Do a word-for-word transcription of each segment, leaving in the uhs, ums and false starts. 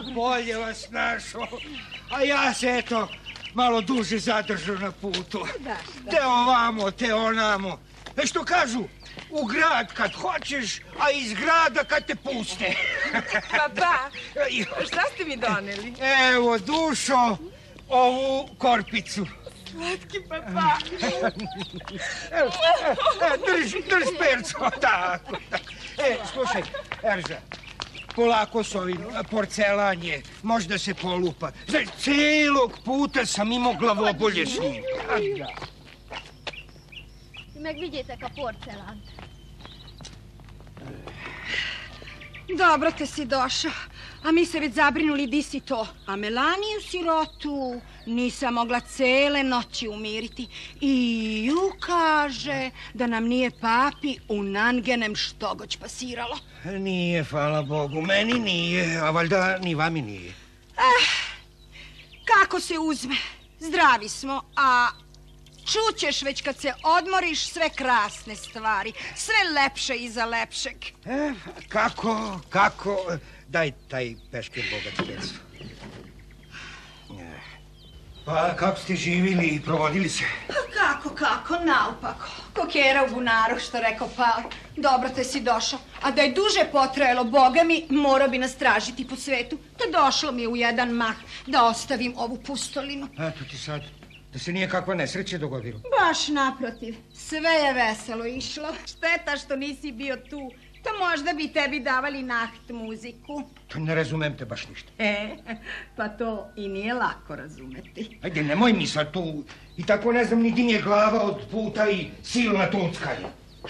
bolje vas našao. A ja se, eto, malo duže zadržao na putu. Te ovamo, te onamo. E što kažu, u grad kad hoćeš, a iz grada kad te puste. Papa, šta ste mi doneli? Evo, Dušo, ovu korpicu. Slatki papa. Evo, drž, drž perco, tako, tako. E, slušaj, Erža, polako s ovim, porcelan je, možda se polupa. Znaš, celog puta sam imao glavobolje s njim. Ti meg vidite ka porcelan. Dobro te si došao, a mi se već zabrinuli di si to. A Melaniju sirotu nisam mogla cele noći umiriti. I ju kaže da nam nije papi u Nangenem štogoć pasiralo. Nije, hvala Bogu, meni nije, a valjda ni vami nije. Eh, kako se uzme, zdravi smo, a čućeš već kad se odmoriš sve krasne stvari, sve lepše iza lepšeg. E, kako, kako, daj taj peškir bogat pecu. Pa kako ste živili i provodili se? Kako, kako, naopako. Kokera u bunaru, što rekao Pao. Dobro te si došao. A da je duže potrajalo, Boga mi, morao bi nas tražiti po svetu. Da došlo mi je u jedan mah da ostavim ovu pustolinu. Eto ti sad, da se nije kakva nesreća dogodila. Baš naprotiv. Sve je veselo išlo. Šteta što nisi bio tu. To možda bi tebi davali naht muziku. To ne razumem te baš ništa. E, pa to i nije lako razumeti. Ajde, nemoj mi sad tu. I tako ne znam ni di mi je glava od puta i silna tuckanja.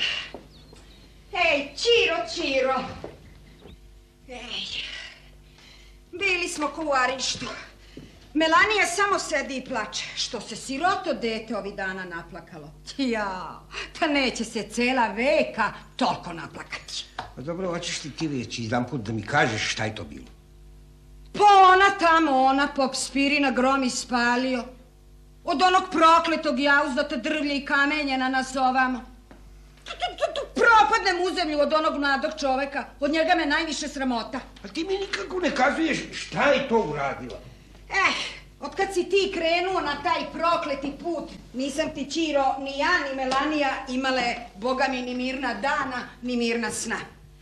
Ej, Čiro, Čiro. Ej, bili smo ko u Arištu. Melanija samo sedi i plače, što se siroto dete ovih dana naplakalo. Jao, pa neće se cela veka toliko naplakati. Pa dobro, hoćeš li ti već jedan put da mi kažeš šta je to bilo? Pa ona tamo, ona pop spirina grom ispalio. Od onog prokletog jauzdata drvlja i kamenja na nas ovamo. Tu, tu, tu, tu propadnem u zemlju od onog mladog čoveka. Od njega me najviše sramota. A ti mi nikako ne kazuješ šta je to uradila? Eh, otkad si ti krenuo na taj prokleti put, nisam ti, Čiro, ni ja, ni Melanija imale, boga mi, ni mirna dana, ni mirna sna.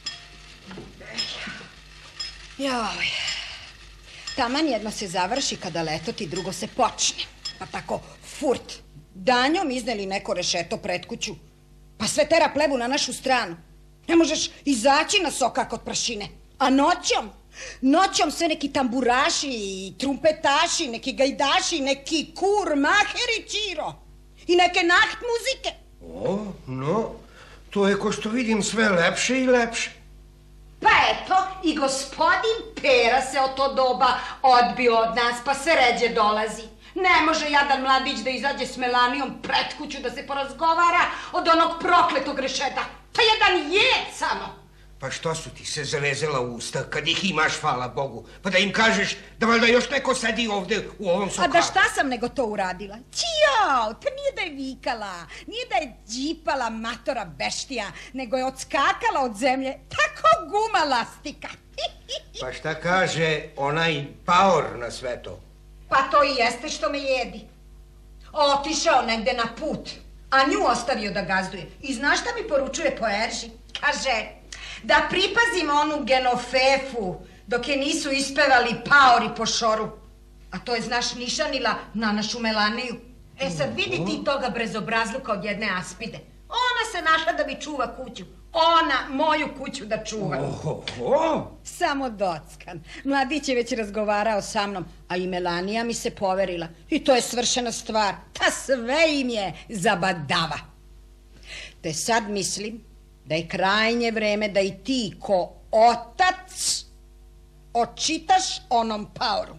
Joj, taman jedno se završi kada leto ti drugo se počne. Pa tako, furt, danjom izneli neko rešeto pred kuću, pa sve tera plebu na našu stranu. Ne možeš izaći na sokak od prašine, a noćom, Noćom sve neki tamburaši i trumpetaši, neki gajdaši, neki kurmaheri, Čiro. I neke naht muzike. O, no, to je ko što vidim sve lepše i lepše. Pa eto, i gospodin Pera se od to doba odbio od nas, pa sve ređe dolazi. Ne može jadan mladić da izađe s Melanijom pred kuću da se porazgovara od onog prokletog rešeta. Pa jedan jed samo. Pa što su ti se zavezala usta kad ih imaš, hvala Bogu? Pa da im kažeš da valjda još neko sedi ovde u ovom sokaku. A da šta sam nego to uradila? Čijao, to nije da je vikala, nije da je džipala matora beštija, nego je odskakala od zemlje, tako guma lastika. Pa šta kaže onaj paor na sve to? Pa to i jeste što me jedi. Otišao negde na put, a nju ostavio da gazduje. I znaš šta mi poručuje po Erži? Kaže da pripazim onu Genofefu dok je nisu ispevali paori po šoru. A to je, znaš, nišanila na našu Melaniju. E sad vidi ti toga brezobrazluka od jedne aspide. Ona se našla da mi čuva kuću. Ona moju kuću da čuva. Oho! Samo dockan. Mladić je već razgovarao sa mnom, a i Melanija mi se poverila. I to je svršena stvar. Ta sve im je zabadava. Te sad mislim da je krajnje vreme da i ti ko otac očitaš onom paoru.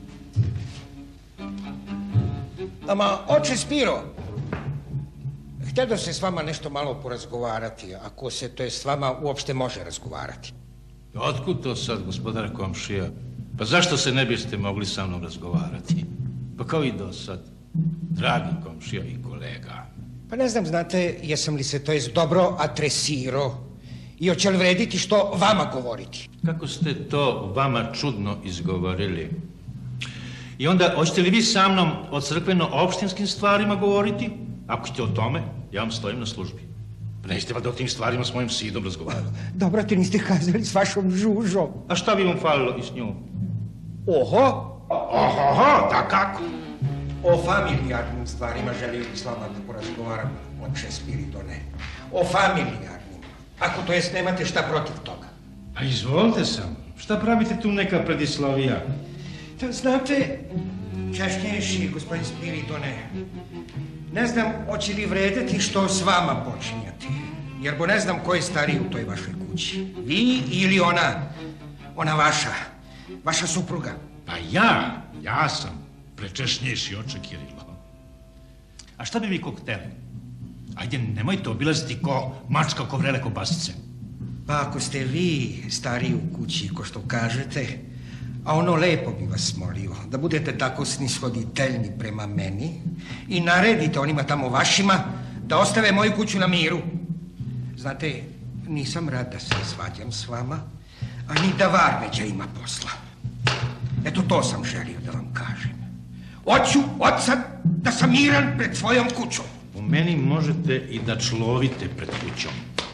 Ama, oče Spiro, htio da se s vama nešto malo porazgovarati, ako se to je s vama uopšte može razgovarati. Otkud to sad, gospodar komšija? Pa zašto se ne biste mogli sa mnom razgovarati? Pa kao i do sad, dragi komšija i kolega. Pa ne znam, znate, jesam li se to jest dobro adresirao i hoće li vrediti što vama govoriti? Kako ste to vama čudno izgovorili? I onda, hoćete li vi sa mnom o crkveno-opštinskim stvarima govoriti? Ako ćete o tome, ja vam stojim na službi. Pa nećete valjda o tim stvarima s mojim sidom razgovarati. Dobro, te niste kazali s vašom žužom. A šta bi vam falilo i s njom? Oho! Oho, da kako? O familijarnim stvarima želio bi s vama da porazgovaram, oče Spiridone. O familijarnim. Ako to jest nemate šta protiv toga. A izvolite sam. Šta pravite tu neka predislovija? To znate, čašnjejši gospodin Spiridone, ne znam hoće li vredeti što s vama počinjati. Jer bo ne znam ko je stariji u toj vašoj kući. Vi ili ona, ona vaša, vaša supruga. Pa ja, ja sam prečešnjejši oče Kirilo. A šta bi vi ko hteli? Ajde, nemojte obilaziti ko mačka ko vrele kobasice. Pa ako ste vi stariji u kući, ko što kažete, a ono lepo bi vas molio, da budete tako snishoditeljni prema meni i naredite onima tamo vašima da ostave moju kuću na miru. Znate, nisam rad da se svađam s vama, a ni da Varmeđa ima posla. Eto, to sam želio da vam kažem. Hoću od sad da sam miran pred svojom kućom. U meni možete i da človite pred kućom.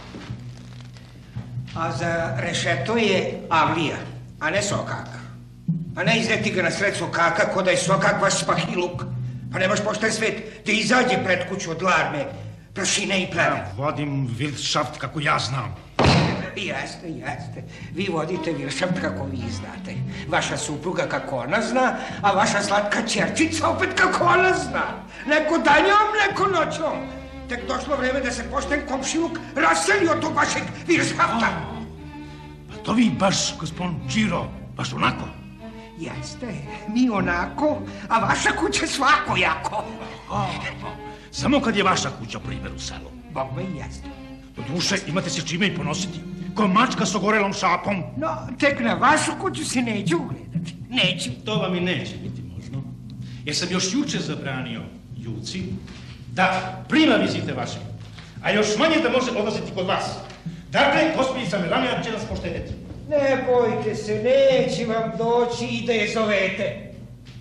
A za rešeto je avlija, a ne sokak. A ne izneti ga na sred sokaka ko da je sokak vaš spahiluk. Pa nemaš pošten svet da izađe pred kuću od larme, prašine i pleve. Ja vodim Wildšaft kako ja znam. Jeste, jeste. Vi vodite Wildšaft kako vi znate. Vaša supruga kako ona zna, a vaša slatka ćerčica opet kako ona zna. Neko danjom, neko noćom. Tek došlo vreme da se pošten komšiluk raseli od tog vašeg Wildšafta. Pa to vi baš, gospodin Điro, baš onako. Jeste, mi onako, a vaša kuća svakojako. Samo kad je vaša kuća primjer u selu. Bogme i jeste. Do duše imate se čime i ponositi. Ko mačka s ogorelom šapom. No, tek na vašu kuću se neću ugledati. Neću. To vam i neće biti možno. Jer sam još juče zabranio Juci da prima vizite vaše. A još manje da može odlaziti kod vas. Dakle, gospođica Melanija će nas poštediti. Ne bojte se, neće vam doći i da je zovete.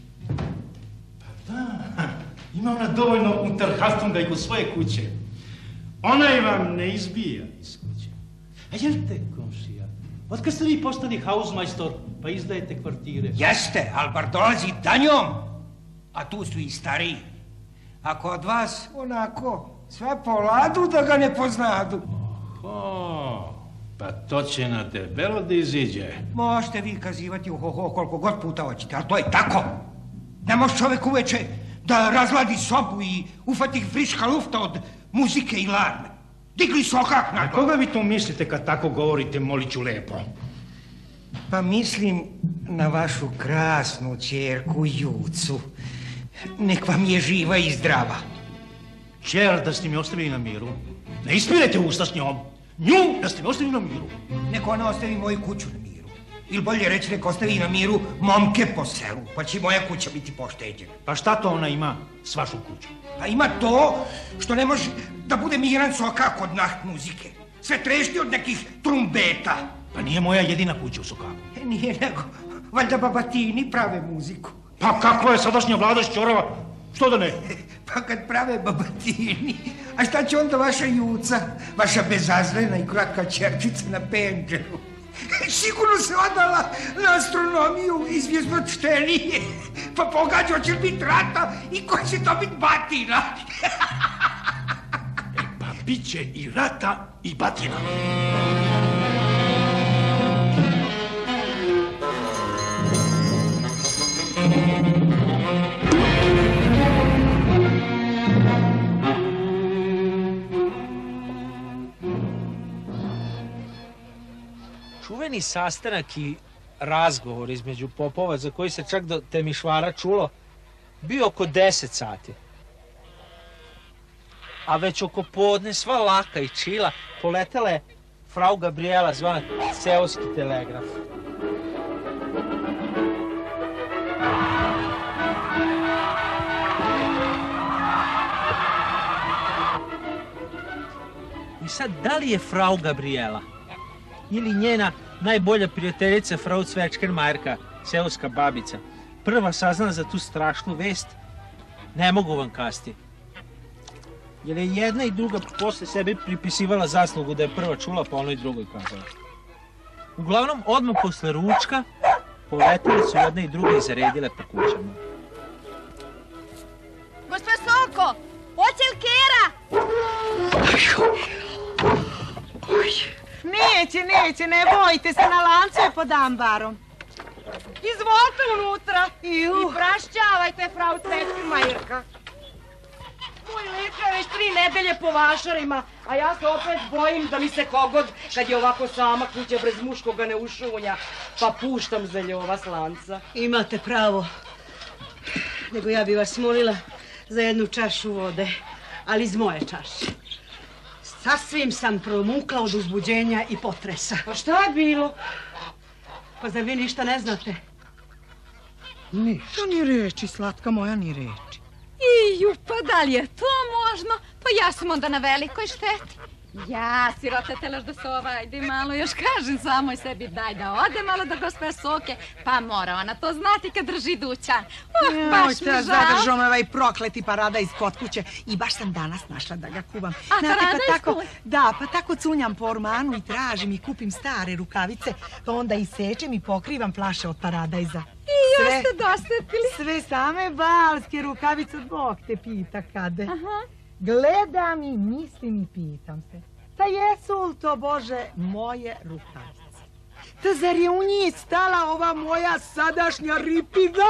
Pa da, ima ona dovoljno unterhaltunga i kod svoje kuće. Ona je vam ne izbija iz kuće. A jel te, komšija, otkad ste vi postali hausmajstor pa izdajete kvartire? Jeste, ali bar dolazi danjom, a tu su i stariji. A kod vas, onako, sve po ladu da ga ne poznadu. Oho, pa to će na debelo da iziđe. Možete vi kazivati uhoho koliko god puta hoćete, ali to je tako. Ne može čovjek uveče da razladi sobu i ufati friška lufta od muzike i larme. Digli sokak na to. A koga vi to mislite kad tako govorite, moliću lepo? Pa mislim na vašu krasnu ćerku Jucu. Nek vam je živa i zdrava. Čer da ste mi ostavili na miru. Ne ispirajte usta s njom. Nju da ste mi ostavili na miru. Nek ona ostavi moju kuću na miru. Ili bolje reći, nek ostavi na miru momke po selu, pa će moja kuća biti pošteđena. Pa šta to ona ima s vašom kućom? Pa ima to što ne može da bude miran sokak od naht muzike. Sve trešti od nekih trumbeta. Pa nije moja jedina kuća u sokaku. E, nije nego, valjda babatini prave muziku. Pa kakva je sadašnja vlada šćorava? Što da ne? Pa kad prave babatini, a šta će onda vaša Juca, vaša bezazlena i kratka ćerčica na penđeru? Sigurno se odala na astronomiju i zvjezdočtenije, pa pogađa hoće li biti rata i ko će to biti batina. E pa bit će i rata i batina. Čuveni sastanak i razgovor između popova, za koji se čak do Temišvara čulo, bio oko deset sati. a već oko podne sva laka i čila poletela je frau Gabriela zvana seoski telegraf. I sad, da li je frau Gabriela ili njena najbolja prijateljica frau Cvečkenmajerka, seoska babica, prva saznala za tu strašnu vest, ne mogu vam kasti. Jer je jedna i druga posle sebi pripisivala zaslugu da je prva čula, pa onoj drugoj kazala. Uglavnom, odmah posle ručka, poletile su jedna i druga i zaredile po kućama. Gospa Soko, hoće li Kera? Neće, neće, ne bojte se, na lancu je pod ambarom. Izvolite unutra i prašćavajte, frau Cvečkenmajerka. Moj lika je već tri nedelje po vašarima, a ja se opet bojim da mi se kogod, kad je ovako sama kuća bez muškoga ne ušunja, pa puštam zeljova s lanca. Imate pravo, nego ja bi vas molila za jednu čašu vode, ali iz moje čaše. Sasvim sam promukla od uzbuđenja i potresa. Pa šta je bilo? Pa zar vi ništa ne znate? Ništa, ni reči, slatka moja, ni reči. Iju, pa da li je to možno? Pa ja sam onda na velikoj šteti. Ja, sirota telaš da se ovajde malo, još kažem samoj sebi, daj da ode malo do gospe Soke, pa mora ona to znati kad drži dućan. Oh, baš mi žao. Zadržao me ovaj prokleti paradajz kod kuće i baš sam danas našla da ga kuvam. A paradajz tvoj? Da, pa tako cunjam po ormanu i tražim i kupim stare rukavice, pa onda isečem i pokrivam flaše od paradajza. I još ste dosetili. Sve same balske rukavice, Bog te pita kade. Aha. Gledam i mislim i pitam se, ta jesu li to, Bože, moje rukavice? Ta zar je u njih stala ova moja sadašnja ripiga?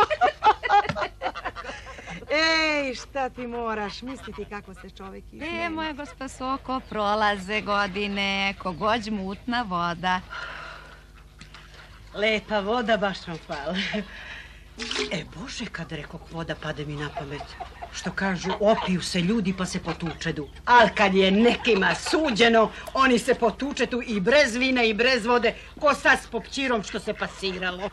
Ej, šta ti moraš misliti kako se čovjek izmeni? E, moja gospa Soko, prolaze godine, kogod mutna voda. Lepa voda, baš vam hvala. E, Bože, kad rekoh voda, pade mi na pamet. Što kažu, opiju se ljudi pa se potučedu. Al kad je nekima suđeno, oni se potučetu i brez vina i brez vode, ko sad s popćirom što se pasiralo.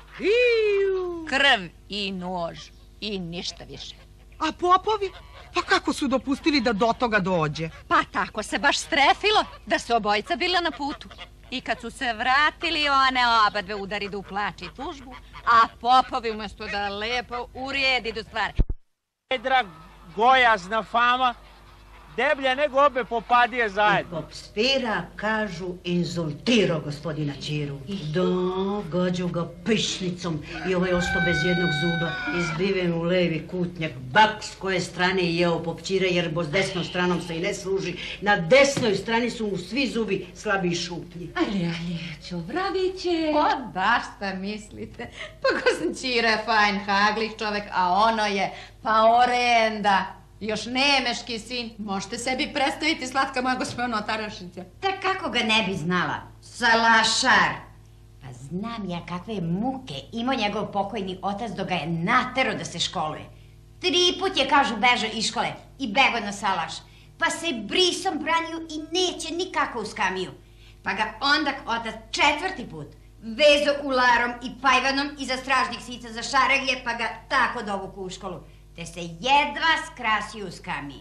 Iu. Krv i nož i ništa više. A popovi? Pa kako su dopustili da do toga dođe? Pa tako se baš strefilo da su obojica bila na putu. I kad su se vratili, one oba dve udaridu u plač i tužbu, a popovi umjesto da lepo uredidu stvari. Pedra, gojazna fama, deblja nego obe popadije zajedno. I popspira, kažu, inzultiro gospodina Ćiru. Do, gađu ga pišnicom i ovaj ostao bez jednog zuba, izbiven u levi kutnjak, bak s koje strane je jeo popćira, jer bo s desnom stranom se i ne služi. Na desnoj strani su mu svi zubi slabi i šuplji. Ali, ali, čuvraviće. O, da, šta mislite? Pa gospodin Ćira je fajn haglih čovek, a ono je pa orenda. Još nemeški sin. Možete sebi predstaviti, slatka moja gospođa Notarašića. Da kako ga ne bi znala? Salašar. Pa znam ja kakve muke imao njegov pokojni otac dok ga je natero da se školuje. Tri put je, kažu, bežao iz škole i bego na salaš. Pa se brisom branio i neće nikako u skamiju. Pa ga onda otac četvrti put vezo ularom i pajvanom iza stražnjih sica za šareglje, pa ga tako dovuku u školu. Te se jedva skrasio u skamiji.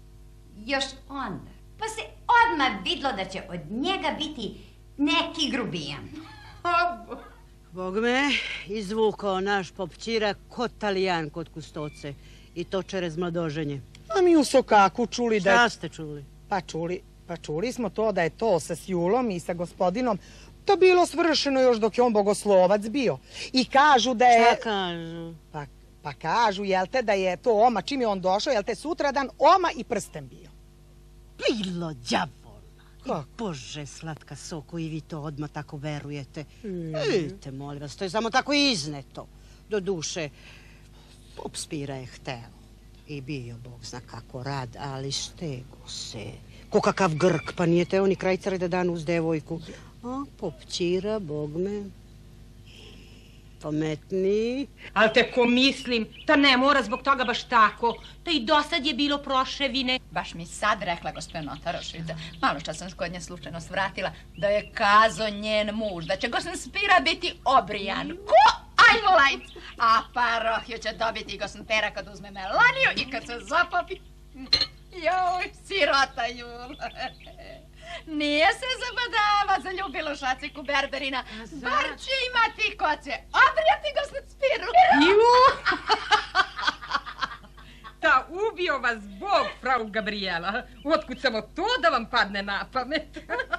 Još onda, pa se odmah vidlo da će od njega biti neki grubijan. Oh, Bog me, izvukao naš popćira ko Talijan kod kustoce i to čerez mladoženje. A mi u Sokaku čuli da... Šta ste čuli? Pa čuli, pa čuli smo to da je to sa Sjulom i sa gospodinom to bilo svršeno još dok je on bogoslovac bio. I kažu da je... Šta kažu? Pa Pa kažu, jel te, da je to Oma, čim je on došao, jel te, sutradan Oma i prsten bio. Bilo djavolna. Kako? Bože, slatka Soko, i vi to odmah tako verujete. Mm. Vidite, molim vas, to je samo tako izneto. Do duše, popspira je hteo. I bio, Bog zna kako rad, ali stego se. Ko kakav Grk, pa nije teo ni krajcare da dan uz devojku. A popćira, Bog me... pametniji. Ali teko mislim, ta ne mora zbog toga baš tako. Ta i dosad je bilo proševine. Baš mi sad rekla gospodin Notaroševica, malo čas sam kod nje slučajno svratila, da je kazo njen muž, da će gospodin Spira biti obrijan. Ko? Ajmo lajc! A Parohiju će dobiti gospodin Pera kad uzme Melaniju i kad se zapopi. Joj, sirota Jula. Nije se zabadava za ljubilu šaciku Berberina. Bar će imati ko će obrijati gospodin Spiru. Ju! Ta ubio vas Bog, frau Gabriela. Otkud samo to da vam padne na pamet?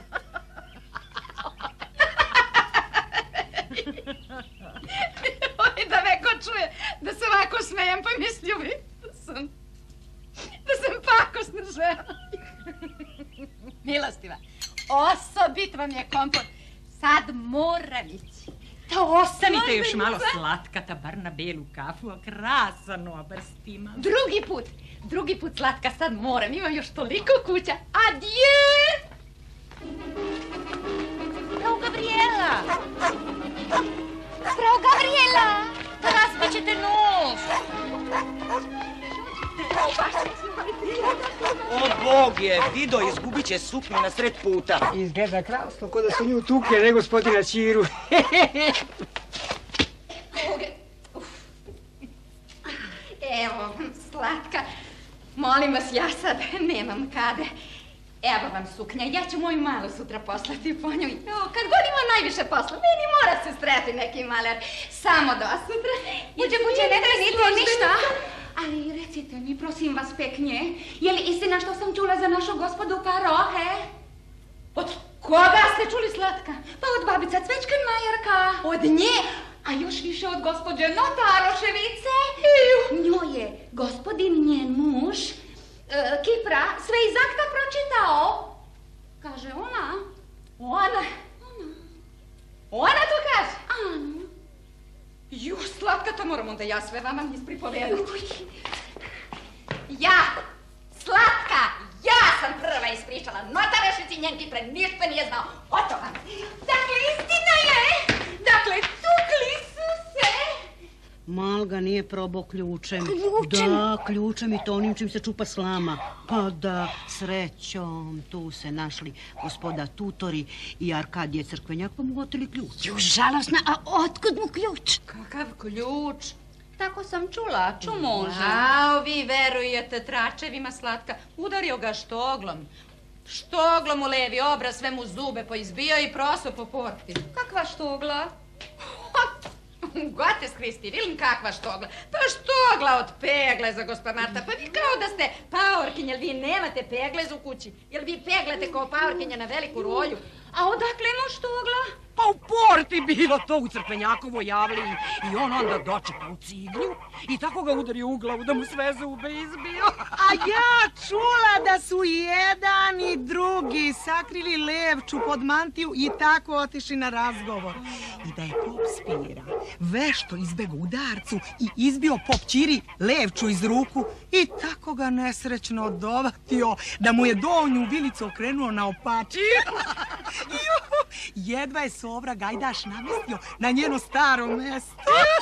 Oj, da me ko čuje da se ovako smejem, pa mislio bi da sam, da sam pakosna žena. Milostiva, osobit vam je kompot. Sad mora ići. Da ostanite još malo slatkata, bar na belu kafu, a krasan obrst ima. Drugi put, drugi put slatka, sad moram, imam još toliko kuća. Adje! Frau Gabriela! Frau Gabriela! Da razbit ćete nos! O Bog je, vidio, izgubit će suknju na sred puta. Izgleda krasno, ko da su nju tukle, ne gospodina Ćiru. Evo, slatka, molim vas, ja sad nemam kade. Evo vam suknja, ja ću moju malu sutra poslati po nju. Jo, kad god ima najviše posla, meni mora se streti neki maler. Samo do sutra. Buđe, buđe, ne tražite ništa. Ali recite mi, prosim vas peknje, je li istina što sam čula za našu gospodu Parohe? Od koga ste čuli, slatka? Pa od babica Cvečkenmajerka. Od nje? A još više od gospođe Notaroševice. Njoj je gospodin njen muž, Kipra, sve iz akta pročitao. Kaže ona. Ona. Ona. Ona to kaže. Ana. Ju, slatka, to moram onda ja sve vama ispripovedati. Ja, slatka, ja sam prva ispričala Notaroševici, njen Kipre ništa nije znao. Oto vam. Dakle, istina je. Dakle, tukli su se. Mal ga nije probao ključem. Ključem? Da, ključem i to onim čim se čupa slama. Pa da, srećom, tu se našli gospoda Tutori i Arkadije Crkvenjak, pa mu oteli ključ. Ju, žalosna, a otkud mu ključ? Kakav ključ? Tako sam čula, ču može. A, vi verujete tračevima, slatka. Udario ga štoglom. Štoglom u levi obraz, sve mu zube poizbio i proso po porti. Kakva štogla? Gotes Kristi, vilim kakva štogla. Pa štogla od pegleza, gospa Marta. Pa vi kao da ste paorkinja, jel vi nemate peglez u kući? Jel vi peglate kao paorkinja na veliku rolju? A odakle mu štogla? Pa u porti bilo to u Crkvenjakovoj javliji. I on onda dočekao ciglju i tako ga udario u glavu da mu sve zube izbio. A ja čula da su jedan i drugi sakrili Levču pod mantiju i tako otišli na razgovor. I da je pop Spira vešto izbegao udarcu i izbio pop Ćiri Levču iz ruku i tako ga nesrećno dovatio da mu je donju vilicu okrenuo na opači. Jedva je Sovra Gajdaš namestio na njeno staro mesto.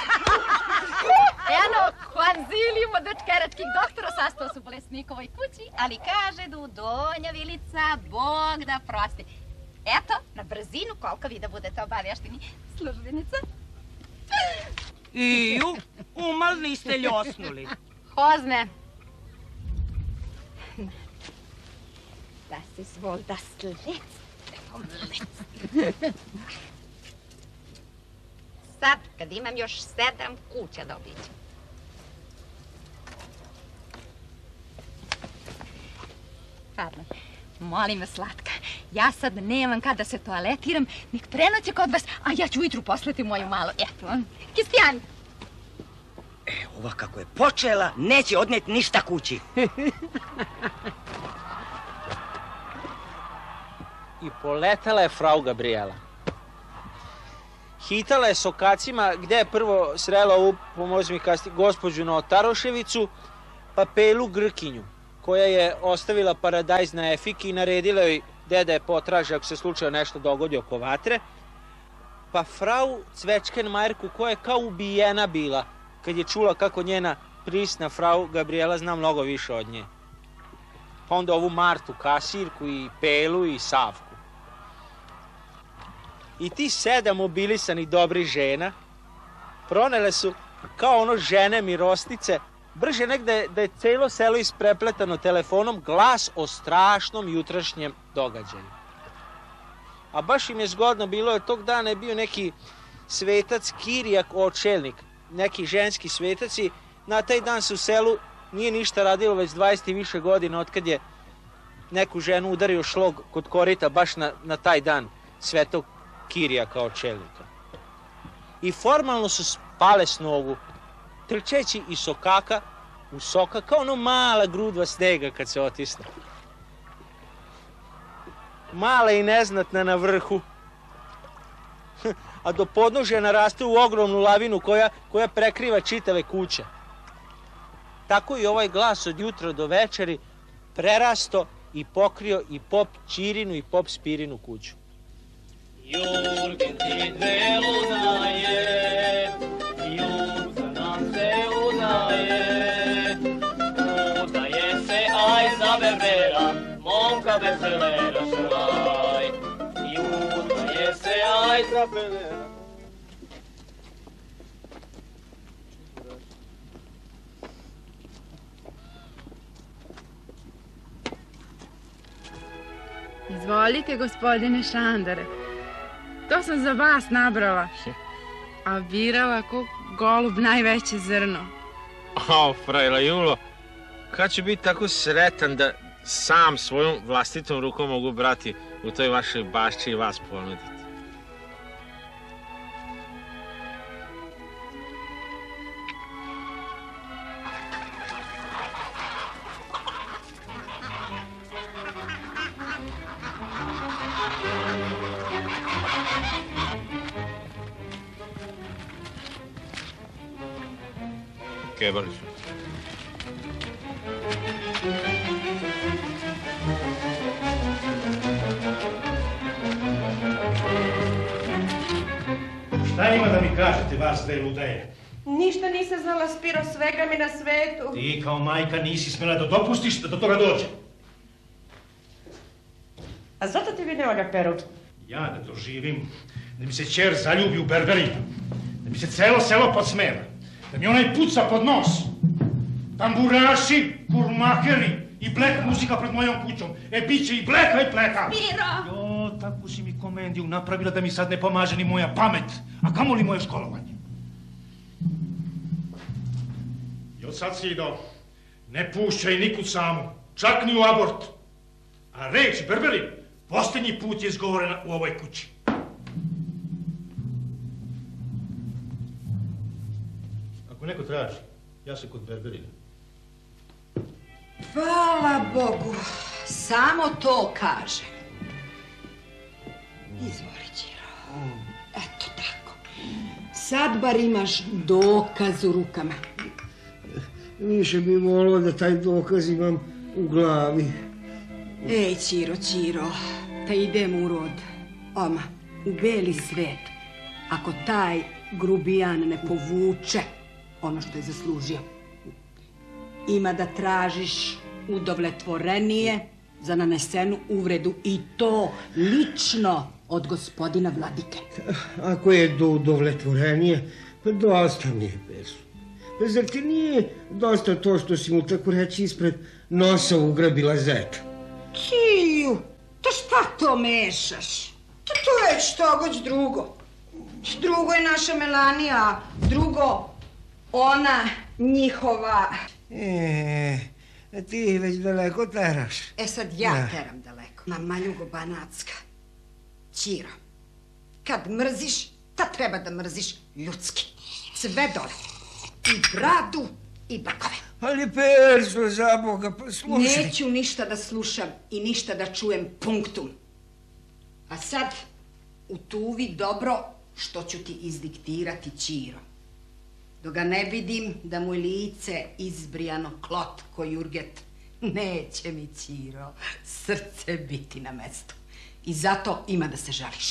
Eno, konzilium od očkeračkih doktora sastao su u bolesnikovoj kući, ali kaže da u donja vilica Bog da prosti. Eto, na brzinu koliko vi da budete obavješteni, službenica. Iju, umal niste ljosnuli. Hozne. Da si svol da slec. Sad, kad imam još sedam kuća da obiđem. Pardon, molim vas, slatka, ja sad nemam kada se toaletiram, nek prenoće kod vas, a ja ću ujutru poslati moju malu, eto vam, Kistijani. E, ova kako je počela, neće odneti ništa kući. I poletala je frau Gabriela. Hitala je s okacima gde je prvo srela ovu, pomozi mi kasti, gospođu Notaroševicu, pa Pelu Grkinju, koja je ostavila paradajz na efiki i naredila joj deda je potraži ako se slučajno nešto dogodi oko vatre. Pa frau Cvečkenmajerku koja je kao ubijena bila, kad je čula kako njena prisna frau Gabriela zna mnogo više od nje. Pa onda ovu Martu kasirku i Pelu i Savku. I ti sedam mobilisanih dobrih žena pronele su kao ono žene mirostice, brže negde da je celo selo isprepletano telefonom, glas o strašnom jutrašnjem događaju. A baš im je zgodno bilo, jer tog dana je bio neki svetac Kirijak Očelnik, neki ženski svetac i na taj dan se u selu nije ništa radilo već dvadeset i više godina otkad je neku ženu udario šlog kod korita baš na, na taj dan svetog Kirijaka Očelnika. I formalno su spale s nogu, trčeći iz sokaka u soka kao ono mala grudva snega kad se otisne. Mala i neznatna na vrhu, a do podnožja naraste u ogromnu lavinu koja, koja prekriva čitave kuće. Tako i ovaj glas od jutra do večeri prerasto i pokrio i pop Čirinu i pop Spirinu kuću. Jurgen ti dve udaje, Jurga nam se udaje, udaje se aj za berbera, momka veselera šraj, udaje se aj za berbera. Izvolite, gospodine Šandare. To sam za vas nabrala. A birala ko golub najveće zrno. O, frajla Julo, kad ću biti tako sretan da sam svojom vlastitom rukom mogu brati u toj vašoj bašči i vas ponuditi. Kebalić. Šta ima da mi kažete, vas dve ludaje? Ništa nisam znala, Spiro, svega mi na svetu. Ti kao majka nisi smjela da dopustiš da do toga dođe. A zato ti vi ne olja peru? Ja da doživim da mi se ćer zaljubi u berberina, da mi se celo selo podsmeva, da mi onaj puca pod nos, tamburaši, kurmaheri i blek muzika pred mojom kućom. E, bit će i bleka i pleka. Spiro! Jo, tako si mi komendiju napravila da mi sad ne pomaže ni moja pamet, a kamoli moje školovanje. I od sad, Sido, ne pušćaj nikud samu, čak ni u abort. A reč, berberin, posljednji put je izgovorena u ovoj kući. Ako neko traži, ja se kod berberina. Hvala Bogu, samo to kaže. Izvoli, Ćiro. Eto tako. Sad bar imaš dokaz u rukama. Više bi volio da taj dokaz imam u glavi. Ej, Ćiro, Ćiro, da idemo u rod. Oma, u beli svet. Ako taj grubijan ne povuče ono što je zaslužio, ima da tražiš udovletvorenije za nanesenu uvredu i to lično od gospodina Vladike. Ako je do udovletvorenije, pa dosta mi je besu. Pa zar ti nije dosta to što si mu tako reći ispred nosa ugrabila zeta? Ciju, to šta to mešaš? To, to je što god drugo. Drugo je naša Melanija, drugo ona njihova. E, ti već daleko teraš. E sad ja teram daleko. Mama Ljugo Banatska. Ćiro, kad mrziš, tad treba da mrziš ljudski. Sve dole. I bradu i brkove. Ali Perso, za Boga, pa slušaj. Neću ništa da slušam i ništa da čujem, punktum. A sad, utuvi dobro što ću ti izdiktirati, Ćiro. Dok ga ne vidim da mu je lice izbrijano klot ko jurget, neće mi, Ćiro, srce biti na mestu. I zato ima da se žališ.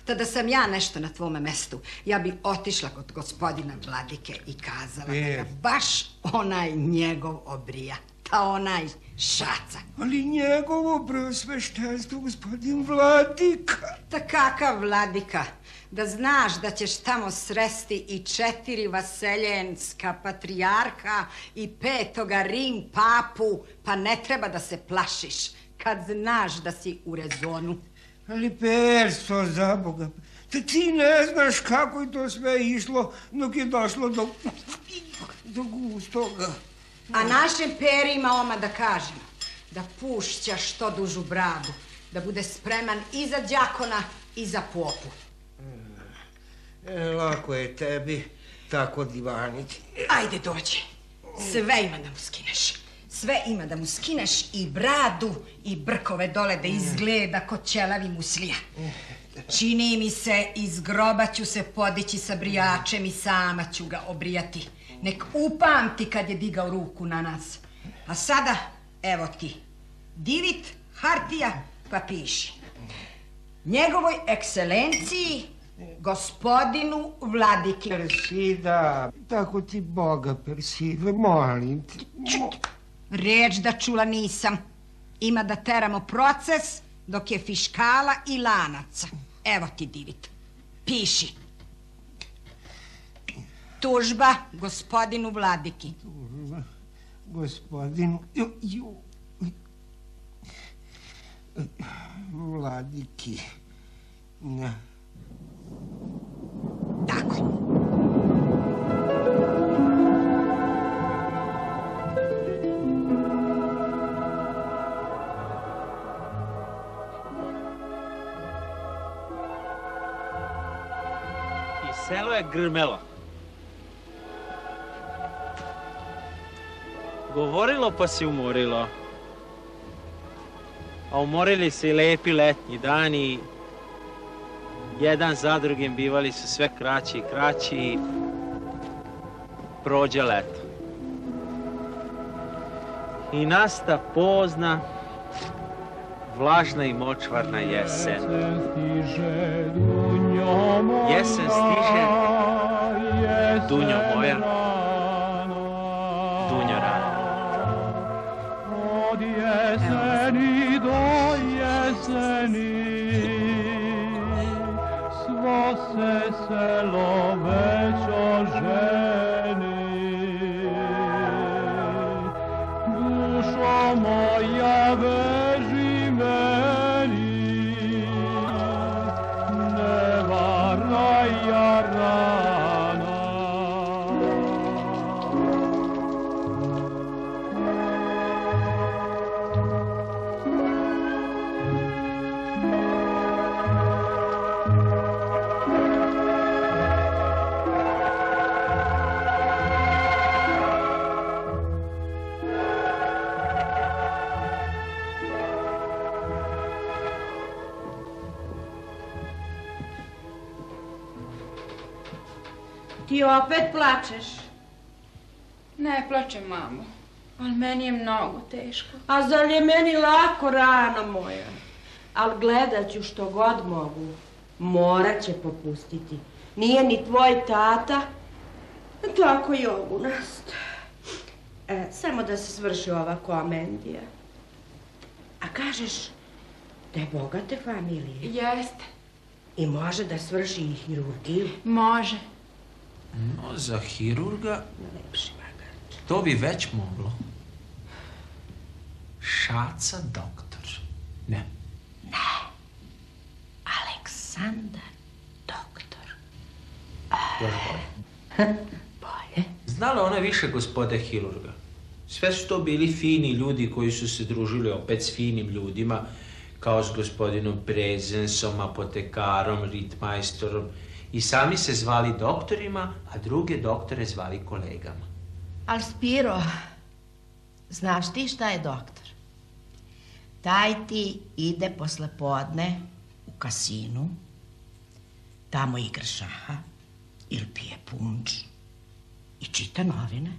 Tada sam ja nešto na tvome mestu. Ja bi otišla kod gospodina Vladike i kazala da ga baš onaj njegov obrija. Ta onaj Šaca. Ali njegovo preosveštenstvo, gospodin Vladika. Ta kakav Vladika? Da znaš da ćeš tamo sresti i četiri vaseljenska patrijarha i petoga Rim papu, pa ne treba da se plašiš kad znaš da si u rezonu. Ali Perso, za Boga, da ti ne znaš kako je to sve išlo dok je došlo do, do gustoga. A našem Peri ima oma da kažemo da pušća što dužu bradu, da bude spreman i za đakona i za popu. E, lako je tebi tako divaniti. Ajde dođi, sve ima da mu skineš. Sve ima da mu skineš i bradu i brkove dole da izgleda kod ćelavi muslija. Čini mi se, iz groba ću se podići sa brijačem i sama ću ga obrijati. Nek upamti kad je digao ruku na nas. A sada, evo ti, divit, hartija, pa piši. Njegovoj ekscelenciji, gospodinu Vladiki. Persida, tako ti Boga, Persida, molim ti. Čut, reč da čula nisam. Ima da teramo proces dok je fiškala i lanaca. Evo ti, divit, piši. Tužba gospodinu Vladiki. Tužba gospodinu... Ju, ju. Vladiki. Ne. Tako. I selo je grmelo. Govorilo pa se umorilo. A umorili se i lepi letnji dani. Jedan za drugim bivali su sve kraći i kraći i prođe leto. I nasta pozna, vlažna i močvarna jesen. Jesen stiže, Dunjo moja, Dunjo rana. Od jeseni do jeseni svo se selo već oženi. Dušo moja veži meni, ne varaj ja rana. Ti opet plačeš? Ne plačem, mamo, ali meni je mnogo teško. A zar je meni lako, rana moja? Ali gledat ću što god mogu. Morat će popustiti. Nije ni tvoj tata, tako i ogunast. E, samo da se svrši ova komendija. A kažeš da je bogate familije? Jeste. I može da svrši i hirurgiju? Može. No, za hirurga to bi već moglo. Šaca doktor. Ne. Ne. Aleksandar doktor. Još bolje. Bolje? Znala ona više gospode hirurga. Sve su to bili fini ljudi koji su se družili opet s finim ljudima, kao s gospodinom Prezensom, apotekarom, ritmajstorom. I sami se zvali doktorima, a druge doktore zvali kolegama. Al Spiro, znaš ti šta je doktor? Taj ti ide posle podne u kasinu, tamo igra šaha ili pije punč i čita novine.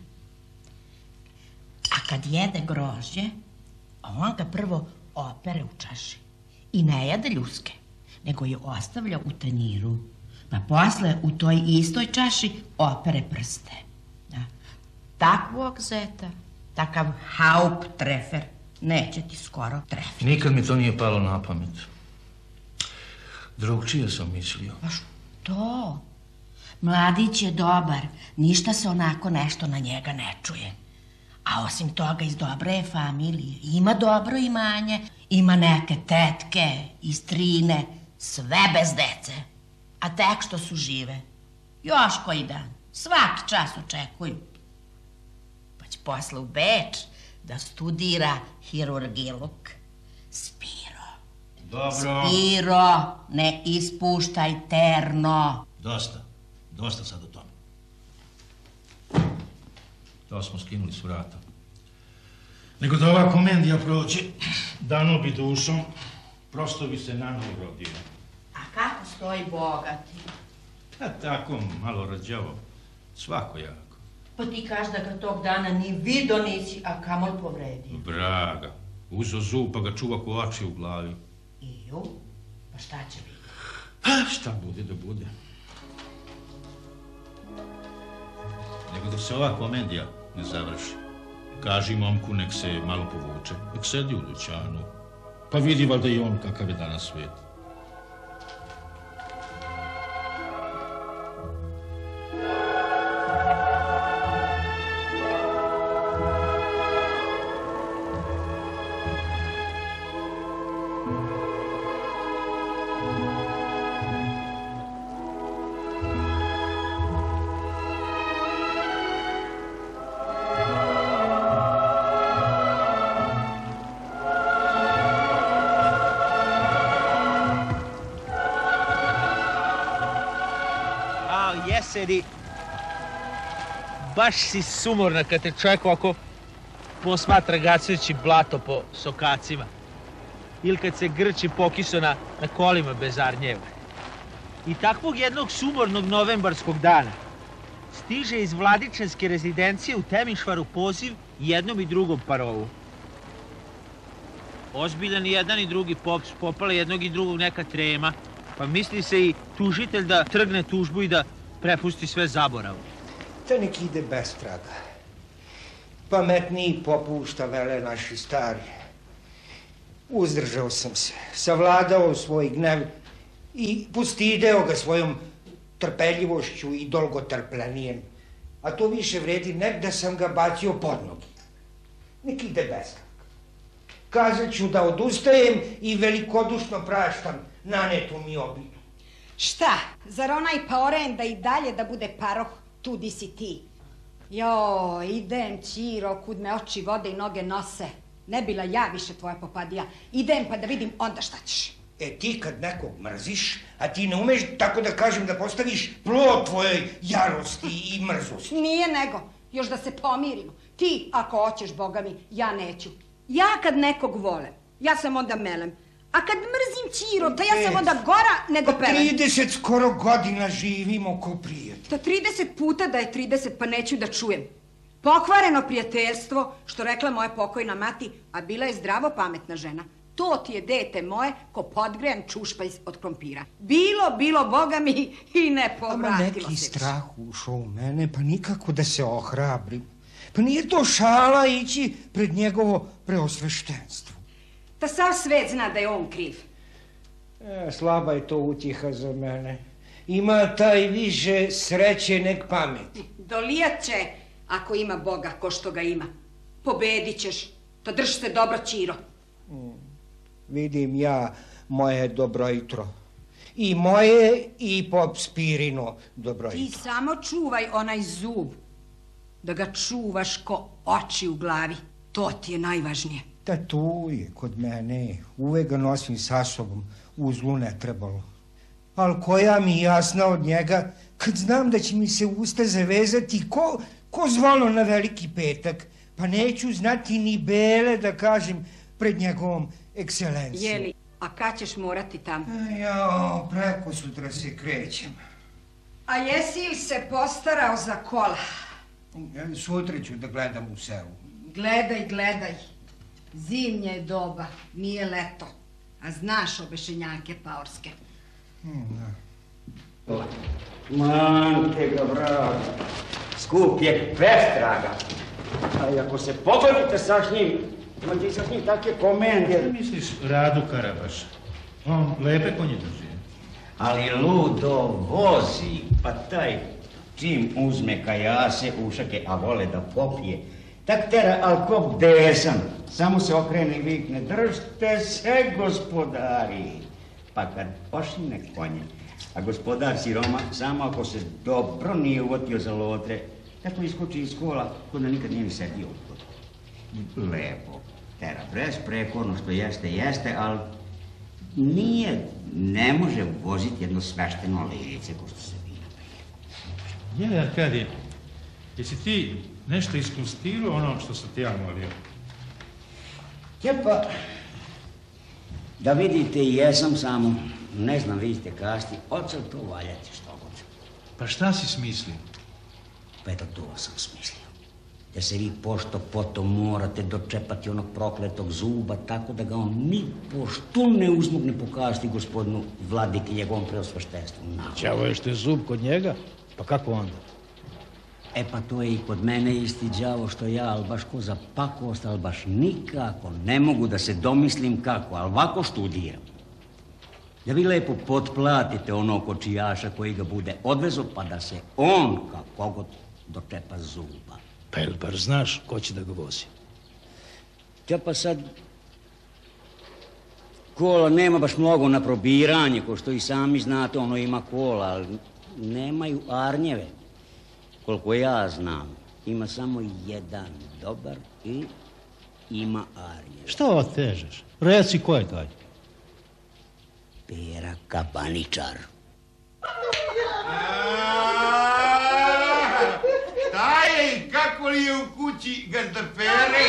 A kad jede grožđe, on ga prvo opere u čaši i ne jede ljuske, nego je ostavlja u tanjiru, pa posle u toj istoj čaši opere prste. Da. Takvog zeta, takav Haupttreffer, neće ti skoro trefiti. Nikad mi to nije palo na pamet. Drugčije sam mislio. Pa što? Mladić je dobar, ništa se onako nešto na njega ne čuje. A osim toga iz dobre je familije, ima dobro imanje, ima neke tetke i strine, sve bez dece. A tek što su žive, još koji dan, svaki čas očekuju. Pa će posle u Beč da studira hirurgiluk. Spiro. Dobro. Spiro, ne ispuštaj terno. Dosta, dosta sad o tome. To smo skinuli s vrata. Nego da ova komendija prođe, dano bi dušom, prosto bi se nanovo rodio. A kako stoji bogati? A tako, malo rađavo, svakojako. Pa ti kaži da ga tog dana ni vidio nisi, a kamol povredio. Braga, uzo zub pa ga čuva ko oči u glavi. Iju, pa šta će biti? Pa šta bude da bude. Nego da se ova komedija ne završi. Kaži momku nek se malo povuče, nek sedi u dućanu. Pa vidi valjda i on kakav je danas svijet. Jeseri, baš si sumorna kad te čovjek ovako posmatra gacujući blato po sokacima. Ili kad se grči pokiso na, na kolima bez arnjeva. I takvog jednog sumornog novembarskog dana stiže iz vladičanske rezidencije u Temišvaru poziv jednom i drugom parovu. Ozbiljan i jedan i drugi pop, popala jednog i drugog neka trema, pa misli se i tužitelj da trgne tužbu i da prepusti sve zaboravu. To nek ide bez traga. Pametniji popušta, vele naši stari. Uzdržao sam se, savladao svoj gnev i pustideo ga svojom trpeljivošću i dolgotrpljenjem. A to više vredi nek da sam ga bacio pod nogi. Nek ide bez traga. Kazat ću da odustajem i velikodušno praštam nanetu mi obidu. Šta? Zar onaj paoren da i dalje da bude paroh, tu di si ti? Jo, idem, Ćiro, kud me oči vode i noge nose. Ne bila ja više tvoja popadija. Idem pa da vidim onda šta ćeš. E ti kad nekog mrziš, a ti ne umeš, tako da kažem, da postaviš plod tvojoj jarosti i mrzosti. Nije nego, još da se pomirimo. Ti, ako hoćeš, Boga mi, ja neću. Ja kad nekog volem, ja sam onda melem. A kad mrzim Ćiro, to ja sam onda gora nego pelem. trideset skoro godina živimo ko prijatelj. To trideset puta da je trideset, pa neću da čujem. Pokvareno prijateljstvo, što rekla moja pokojna mati, a bila je zdravo pametna žena. To ti je dete moje, ko podgrejan čušpaj od krompira. Bilo, bilo, Boga mi, i ne povratilo se. Ama neki strah ušao u mene, pa nikako da se ohrabrim. Pa nije to šala ići pred njegovo preosveštenstvo. Da sav svet zna da je on kriv. E, slaba je to utjeha za mene. Ima taj više sreće nek pameti. Dolijat će, ako ima Boga ko što ga ima. Pobedit ćeš. To drž se dobro, Ćiro. Mm. Vidim ja moje dobrojutro. I moje i pop Spirino dobrojutro. Ti samo čuvaj onaj zub. Da ga čuvaš ko oči u glavi. To ti je najvažnije. Da tu je kod mene. Uvek ga nosim sa sobom. U zlu ne trebalo. Ali koja mi jasna od njega kad znam da će mi se usta zavezati ko, ko zvono na veliki petak. Pa neću znati ni bele da kažem pred njegovom ekscelencijom. Jeli, a kad ćeš morati tamo? Jao, preko sutra se krećem. A jesi li se postarao za kola? Sutra ću da gledam u selu. Gledaj, gledaj. Zimnje je doba, nije leto. A znaš obešenjake paorske? Mante ga, bravo. Skup je prestraga. A ako se pogodite sa njim, imate sa njim takve komende. Šta misliš Radu Karabaša? On lepe konje drži. Ali ludo vozi, pa taj čim uzme kajase, ušake, a vole da popije, tak tera al kog desan, samo se okrene i vikne, držte se, gospodari. Pa kad pošine konje, a gospodar siroma, samo ako se dobro nije uvotio za lotre, tako iskoči iz kola, kod da nikad nije ni sedio u kod. Lepo, tera brez prekorno što jeste, jeste, ali nije, ne može voziti jedno svešteno lice ko što se vidi prije. Je, Arkadije, jesi ti nešto iskonspirao ono što sam ti ja molio? Ja pa, da vidite i jesam samo, ne znam, vidite kasti, odsad to valjati što god. Pa šta si smislio? Pa eto to sam smislio. Da se vi pošto potom morate dočepati onog prokletog zuba tako da ga on ni pošto ne uzmogne pokazati gospodinu vladiki njegovom preosveštenstvu. Čavo je što je zub kod njega? Pa kako onda? E pa to je i kod mene isti đavo što ja, ali baš ko za pakost, ali baš nikako ne mogu da se domislim kako, ali ovako študiram. Da vi lepo potplatite onog kočijaša koji ga bude odvezo, pa da se on, kako god, dočepa zuba. Pa jel bar znaš ko će da ga vozi? Ja pa sad, kola nema baš mnogo na probiranje, ko što i sami znate, ono ima kola, ali nemaju arnjeve. Koliko ja znam, ima samo jedan dobar i ima arnjeve. Šta otežeš? Reci ko je taj? Pera Kapaničar. Šta je i kako li je u kući gazda Pere?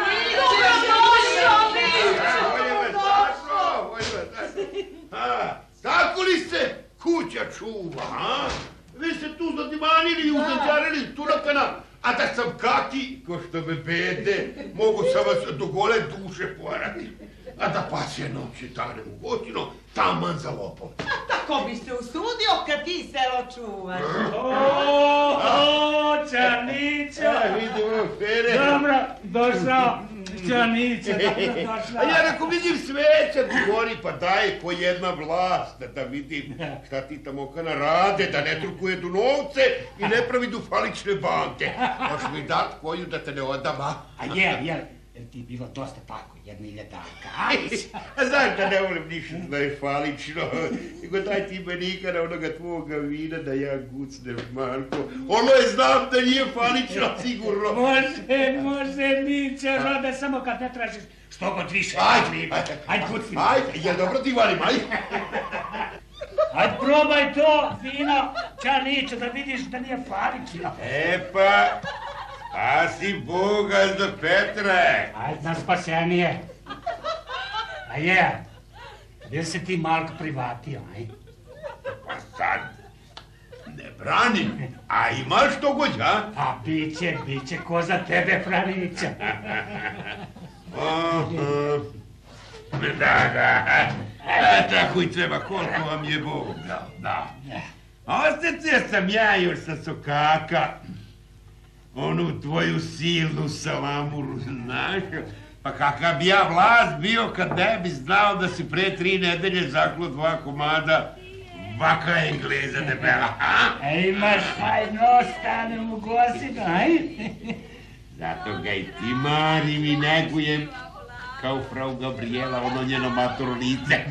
Tako li se kuća čuva, a? Vi ste tu zadimanili i uzanđarili tunakana, a da sam kaki, ko što me bede, mogu sam vas do gole duše povarati. A da pasje noći tane u gotino, taman za lopov. Tako bi se usudio kad ti selo čuvaš. O, Čanića! Vidimo, Pere. Dobro, došao. Čanića, dobro došao. A ja reko vidim sveća tu gori, pa daj po jedna vlast, da vidim šta ti tamo kana rade, da ne trukuje du novce i ne pravi du falične banke. Moš mi dat koju da te ne odam, a? A jel, jel, jel ti bilo dosta tako, jedna iljedanka, ajde. A znaš da ne volim ništa da je falično, nego daj ti me nikada onoga tvoga vina da ja gucnem, Marko. Ono je znam da nije falično, sigurno. Može, može, Mića, rode, samo kad ne tražiš što god više. Ajde, ajde, ajde, gucni. Ajde, jel dobro ti valim, ajde. Ajde, probaj to vino, Čaniću, da vidiš da nije falično. E pa, spasi Boga za Petre. Ajde na spasenije. A je, gdje se ti malko privatio, aj? Pa sad, ne branim, a imaš to god, a? A biće, biće ko za tebe, Franića. Da, da, a tako i treba, koliko vam je Bog dao, da. A osjećao sam ja još sa sokaka, onu tvoju silnu salamuru, znaš? Pa kakav bi ja vlast bio kad ne bi znao da si pre tri nedelje zaklo dva komada vaka Engleza debela, a? E, imaš fajno, stanem u gosinu, aj? Zato ga i ti marim i negujem kao frau Gabriela, ono njeno matoro lice.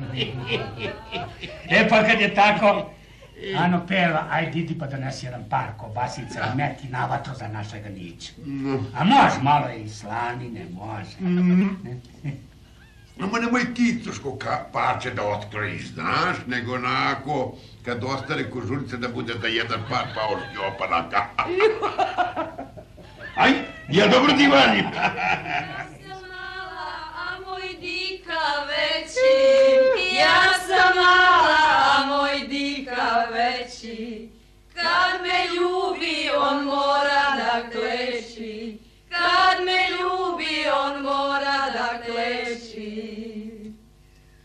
E pa kad je tako, Ano Pela, ajde idi pa donesi jedan par kobasica i meti na vatru za našega Nića. A može malo i slanine, može. Ama nemoj ti cuško parče da otkrojiš, znaš, nego onako, kad ostane kožurica da bude za jedan par paoški opanaka. Aj, ja dobro ti valim. Ja sam mala, a moj dika veći. Kad me ljubi, on mora da kleči. Kad me ljubi, on mora da kleči.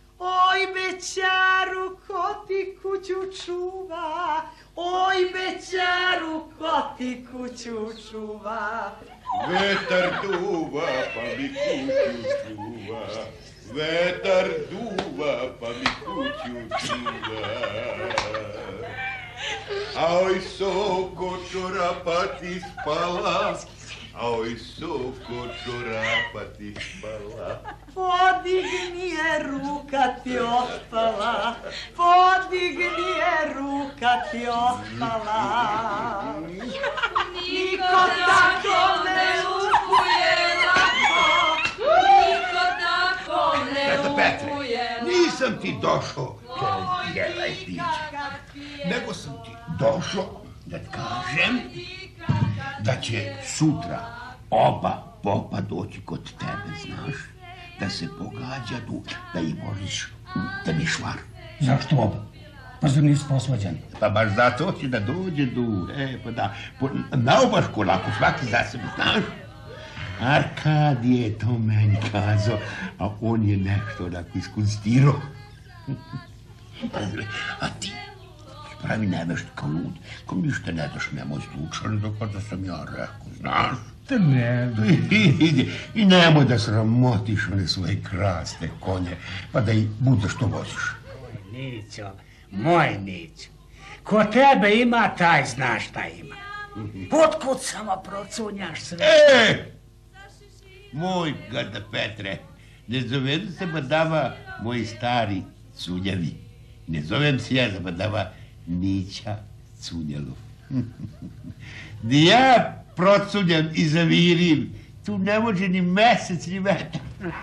bećaru, ko ti kuću čuva? Oj, bećaru, ko ti kuću čuva? Vetar duva, pa mi kuću čuva. Vetar duva, pa mi kuću čuva. Aoj, soko čorapati spala, aoj, soko čorapati spala. Podigni je, ruka ti ostala, podigni je, ruka ti ostala. Niko tako ne lupuje lako, niko tako ne Eto, Petre, lupuje lako. nisam ti došao kao jela i pića, nego sam ti došao da ti kažem da će sutra oba popa doći kod tebe, znaš, da se pogađaju, da ih voliš u temišvar. Zašto oba? Pa zar nisi posvađan? Pa baš zato će da dođe du, e, pa da, po, naobašku lako, svaki za sebe, znaš. Arkadije je to meni kazao, a on je nešto onako iskunstirao. A ti pravi nevešt kao lud, ko ništa ne daš nemoj slučajno, dok da sam ja rekao, znaš. Da ne. Ide, i nemoj da sramotiš one svoje krasne konje, pa da i bude što voziš. Nićo, moj Nićo, ko tebe ima, taj zna šta ima. Otkud samo procunjaš sve? E! Moj gada Petre, ne zovedu se badava moji stari cunjavi. Ne zovem se ja za badava Nića Cunjalov. Di ja procunjam i zavirim, tu ne može ni mesec, ni vetar.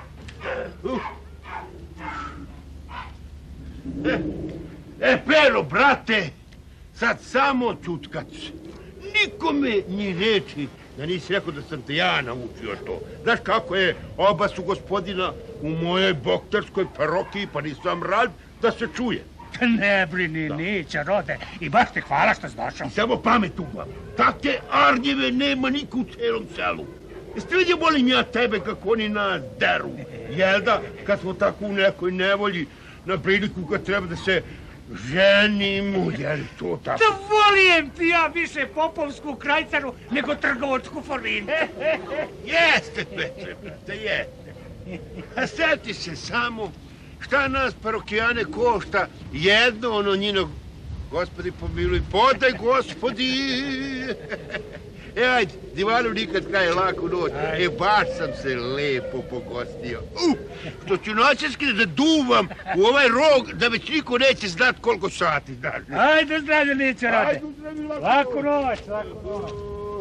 E, e, Pero, brate, sad samo čutkac. Nikome ni reči da nisi rekao da sam te ja naučio to. Znaš kako je, oba su gospodina u mojoj boktarskoj parokiji, pa nisam rad da se čuje. Ne brini, Nića, rode, i baš ti hvala što si došao. I samo pamet u glavu. Takve arnjeve nema niko u celom selu. Jeste vidio, volim ja tebe kako oni nas deru. Jel da, kad smo tako u nekoj nevolji, na priliku kad treba da se ženimo, jel to tako? Da volijem ti ja više popovsku krajcaru nego trgovačku forinu. Jeste, Petre, brate, jeste. A sjeti se samo šta nas parokijane košta jedno ono njino, gospodi pomiluj, podaj gospodi. E, ajde, divanu nikad kraje laku noć. E, baš sam se lepo pogostio. Uh, što ću noćeski da duvam u ovaj rog da već niko neće znat koliko sati, znaš. Ajde, zdravlje, Niće, rade. Laku noć, laku noć.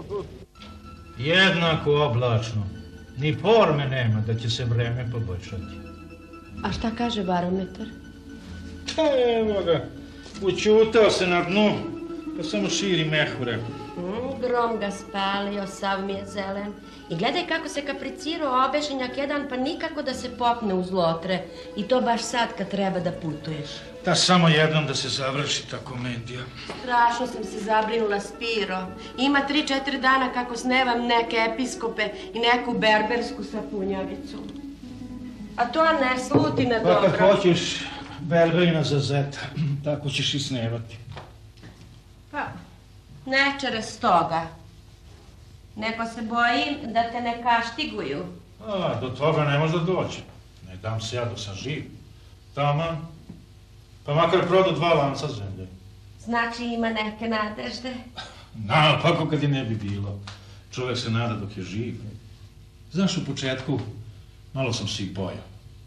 Jednako oblačno. Ni forme nema da će se vreme poboljšati. A šta kaže barometar? Pa evo ga, učutao se na dnu, pa samo širi mehure. Mm, grom ga spalio, sav mi je zelen. I gledaj kako se kapricirao obešenjak jedan, pa nikako da se popne uz lotre. I to baš sad kad treba da putuješ. Da samo jednom da se završi ta komedija. Strašno sam se zabrinula, Spiro. Ima tri, četiri dana kako snevam neke episkope i neku berbersku sapunjavicu. A to ne sluti na dobro. Pa kad hoćeš berberina za zeta, tako ćeš i snevati. Pa, ne čeres toga. Neko se boji da te ne kaštiguju. A, do toga ne može da doći. Ne dam se ja dok sam živ. Taman, pa makar produ dva lanca zemlje. Znači ima neke nadežde? Naopako kad je ne bi bilo. Čovjek se nada dok je živ. Znaš, u početku malo sam se i bojao.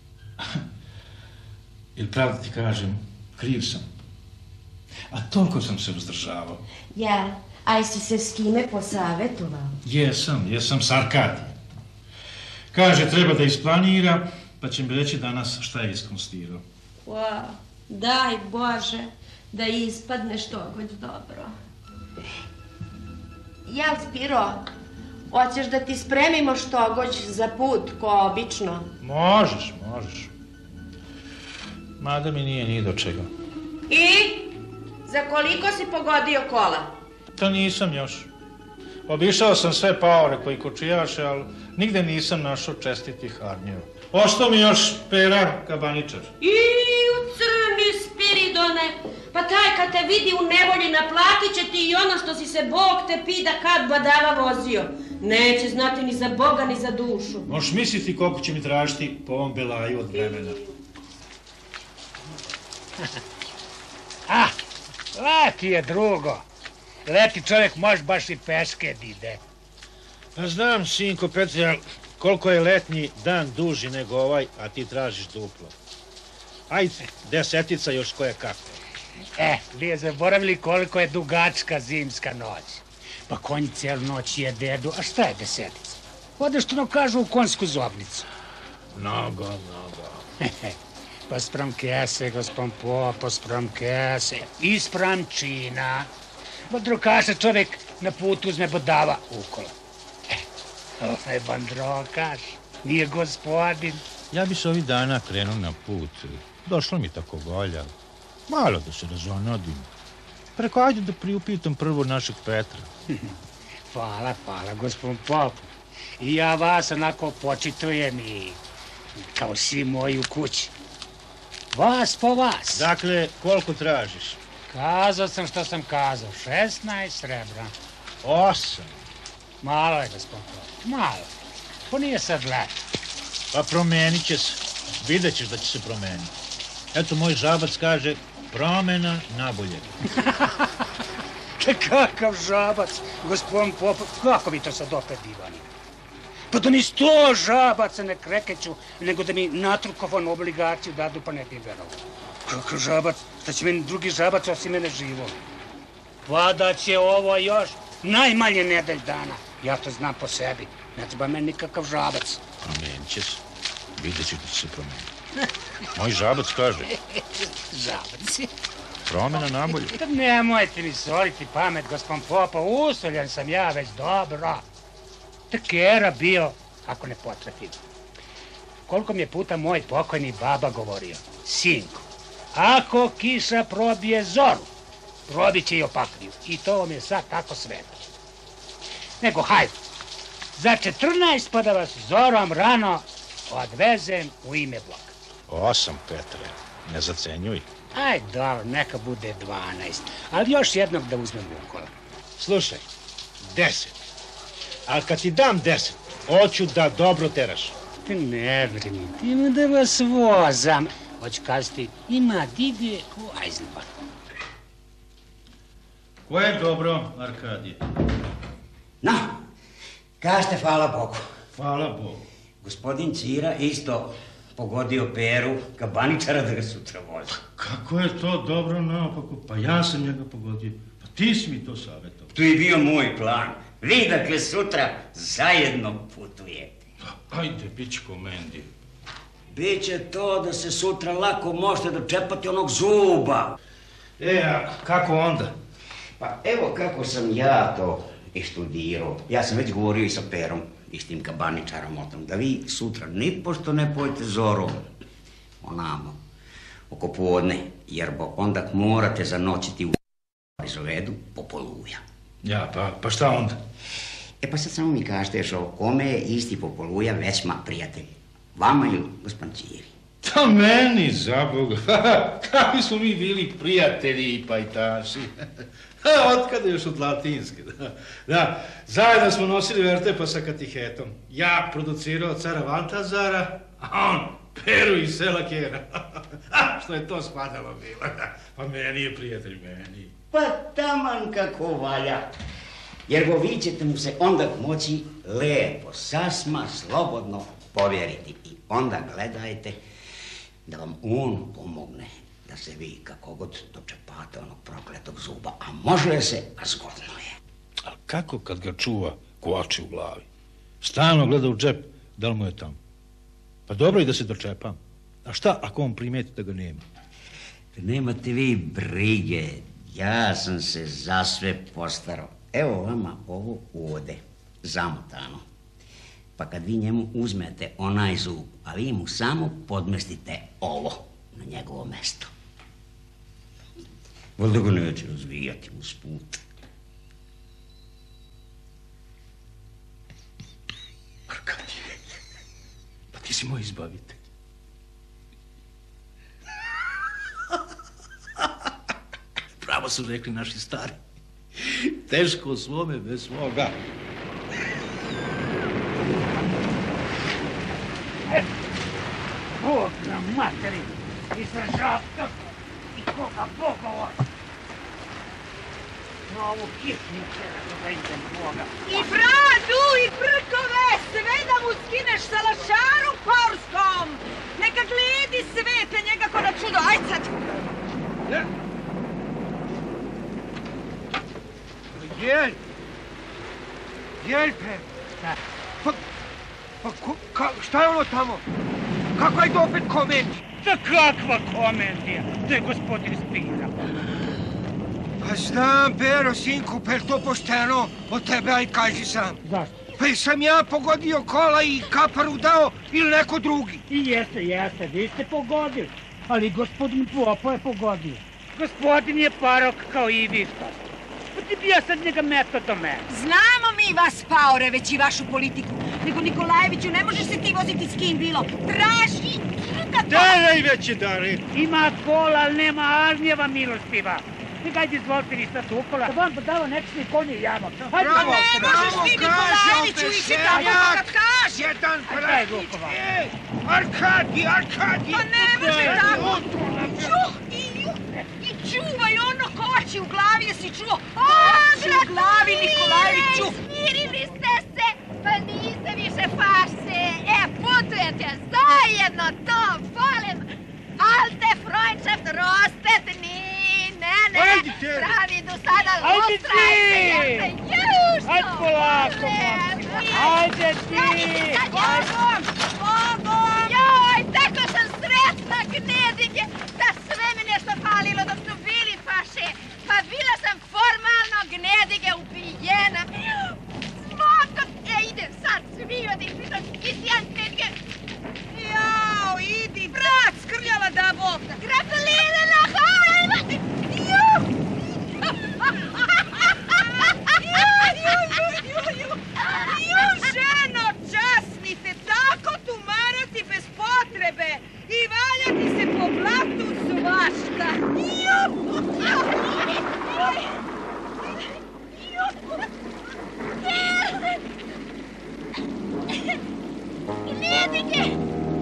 Jer pravda ti kažem, kriv sam. A toliko sam se uzdržavao. Jel, a jesi se s kime posavetovao? Jesam, jesam s Arkadijem. Kaže, treba da isplanira, pa će mi reći danas šta je iskonstirao. Wow, daj Bože da ispadne što god dobro. Jel, Spiro, hoćeš da ti spremimo što god za put, ko obično? Možeš, možeš. Mada mi nije ni do čega. I? Za koliko si pogodio kola? To nisam još. Obišao sam sve paore koji kočijaše, ali nigde nisam našao čestitih harnjeva. Ostao mi još Pera Kabaničar. I u crno Spiridone, pa taj kad te vidi u nevolji naplatit će ti i ono što si se Bog te pida kad badava vozio. Neće znati ni za Boga ni za dušu. Možeš misliti koliko će mi tražiti po ovom belaju od vremena. Ah, leti je drugo. Leti čovjek može baš i peške ide. Pa znam, sinko Petre, koliko je letnji dan duži nego ovaj, a ti tražiš duplo. Ajde, desetica još koje kako. E, vi je zaboravili koliko je dugačka zimska noć. Pa konj cijelu noć je dedu, a šta je desetica? Odeš što nam kažu u konjsku zobnicu. Mnogo, mnogo. Pa sprem kese, gospon Popo, sprem kese, isprem čina. Bandrokaša čovjek na putu uzme bodava ukola. E, ovaj bandrokaš nije gospodin. Ja bi se ovih dana krenuo na put. Došlo mi tako volja. Malo da se razonodim. Preko, ajde da priupitam prvo našeg Petra. Hvala, hvala, gospon Popo. I ja vas onako počitujem i kao svi moji u kući. Vas po vas. Dakle, koliko tražiš? Kazao sam što sam kazao. šesnaest srebra. Osam. Malo je, gospon Popo. Malo. To nije sad leto. Pa promenit će se. Vidjet ćeš da će se promeniti. Eto, moj žabac kaže, promjena nabolje. Kakav žabac, gospon Popo. Kako vi to sad opet divani? Pa da ni sto žabaca ne krekeću, nego da mi natrukofon obligaciju dadu, pa ne bi verovao. Kakav žabac, šta će meni drugi žabac osim mene živo? Pa da će ovo još najmanje nedelj dana. Ja to znam po sebi. Ne treba meni nikakav žabac. Promenit će se. Vidjet ćeš da će se promeniti. Moj žabac kaže. Žabac? Promjena nabolje. Nemojte mi soliti pamet, gospon Popo. Usoljen sam ja već dobro. Tekera bio, ako ne potrefim. Koliko mi je puta moj pokojni baba govorio. Sinko, ako kiša probije zoru, probit će i opakliju. I to vam je sad tako sveto. Nego, hajde, za četrnaest pa da vas zorom rano odvezem u ime Boga. Osam, Petre, ne zacenjuj. Aj, dobro, neka bude dvanaest, ali još jednog da uzmem ukola. Slušaj, deset. Ali kad ti dam deset, hoću da dobro teraš. Te ne brinite, ima da vas vozam. Hoću kazati, ima dige u Eisenbach. Ko je dobro, Arkadije? No, kažete hvala Bogu. Hvala Bogu. Gospodin Cira isto pogodio Peru, kabaničara da ga sutra vozi. Kako je to dobro naopako? Pa ja sam njega pogodio. Pa ti si mi to savjetao. Tu je bio moj plan. Vi, dakle, sutra zajedno putujete. Pa, ajde, bit će komendi. Biće to da se sutra lako možete dočepati onog zuba. E, a kako onda? Pa evo kako sam ja to ištudirao. Ja sam već govorio i sa Perom, i s tim kabaničarom o tom, da vi sutra nipošto ne pojete zorom onamo, oko podne, jer bo onda morate zanoćiti u Zovedu po poluja. Ja, pa, pa šta onda? E pa sad samo mi kažete još ovo, kome je isti Popoluja većma prijatelj? Vama ili gospodin Ciri? Ta meni, za Boga. Kakvi smo mi bili prijatelji i pajtaši. Otkada još od latinske, da. Da, zajedno smo nosili vertepa sa katehetom. Ja producirao cara Valtazara, a on Peru iz sela Kera. Što je to spadalo bilo. Pa meni je prijatelj, meni. Pa taman kako valja. Jer go vi ćete mu se onda moći lepo, sasma, slobodno povjeriti. I onda gledajte da vam on pomogne da se vi kako god dočepate onog prokletog zuba. A može se, a zgodno je. A kako kad ga čuva ko oči u glavi? Stalno gleda u džep, da li mu je tamo? Pa dobro i da se dočepam. A šta ako on primeti da ga nema? Nemate vi brige. Ja sam se za sve postarao. Evo vama ovo ode, zamotano. Pa kad vi njemu uzmete onaj zub, a vi mu samo podmestite ovo na njegovo mesto. Valjda ga neće razvijati usput. Arkadije, pa ti si moj izbavitelj. su rekli naši stari. Teško svome bez svoga. Bog na materi, izdržavka i koga Bogova. Na ovu kišnice da idem Boga. I bradu, i brkove, sve da mu skineš sa lašaru porskom. Neka gledi svete njega ko na čudo. Aj sad. Jelj! Jelj, pe! Pa, pa ko, ka, šta je ono tamo? Kakva je to opet komedija? Da kakva komedija? To je gospodin Spira. Pa znam, Pero, sinku, pa je to pošteno od tebe, aj kaži sam. Zašto? Pa jesam ja pogodio kola i kaparu dao ili neko drugi? I jeste, jeste, vi ste pogodili. Ali gospodin Popo je pogodio. Gospodin je parok kao i vi što ste. Pa ti bi ja sad njega metao do mene. Znamo mi vas, paore, već i vašu politiku. Nego, Nikolajeviću, ne možeš se ti voziti s kim bilo. Traži da to... Daj veće dare. Ima kola, ali nema arnjeva milostiva. Neka ajde izvolite vi sad ukola. Da vam podavo nečni konje jamo. Ajde, bravo, ne možeš ti, Nikolajeviću, ići tamo kada kaži. Jedan prasnić. Arkadi, Arkadi. Pa ne može tako. Čuh, i, i čuvaj ono koči u glavi, jesi čuo? Koči u glavi, Nikolajeviću. Smirili ste se, pa niste više farse. E, putujete zajedno, to volim. Alte Freundschaft rostet ni. Ne, ne, pravi do sada lustrajte, jeste jušto. Ajde polako, ajde ti. Bogom, Bogom. Joj, tako sam sretna, gnedinje, da sve mi nešto falilo dok su bili paše. Pa bila sam formalno gnedinje ubijena. Smokot, e, ide sad svi od ih pitan, isijan gnedinje. Jao, idi, brat, skrljala da Bog da. Gratuliram, hvala imati. Ju, ženo, časnite, tako tumarati bez potrebe i valjati se po blatu svašta. Gnedinje!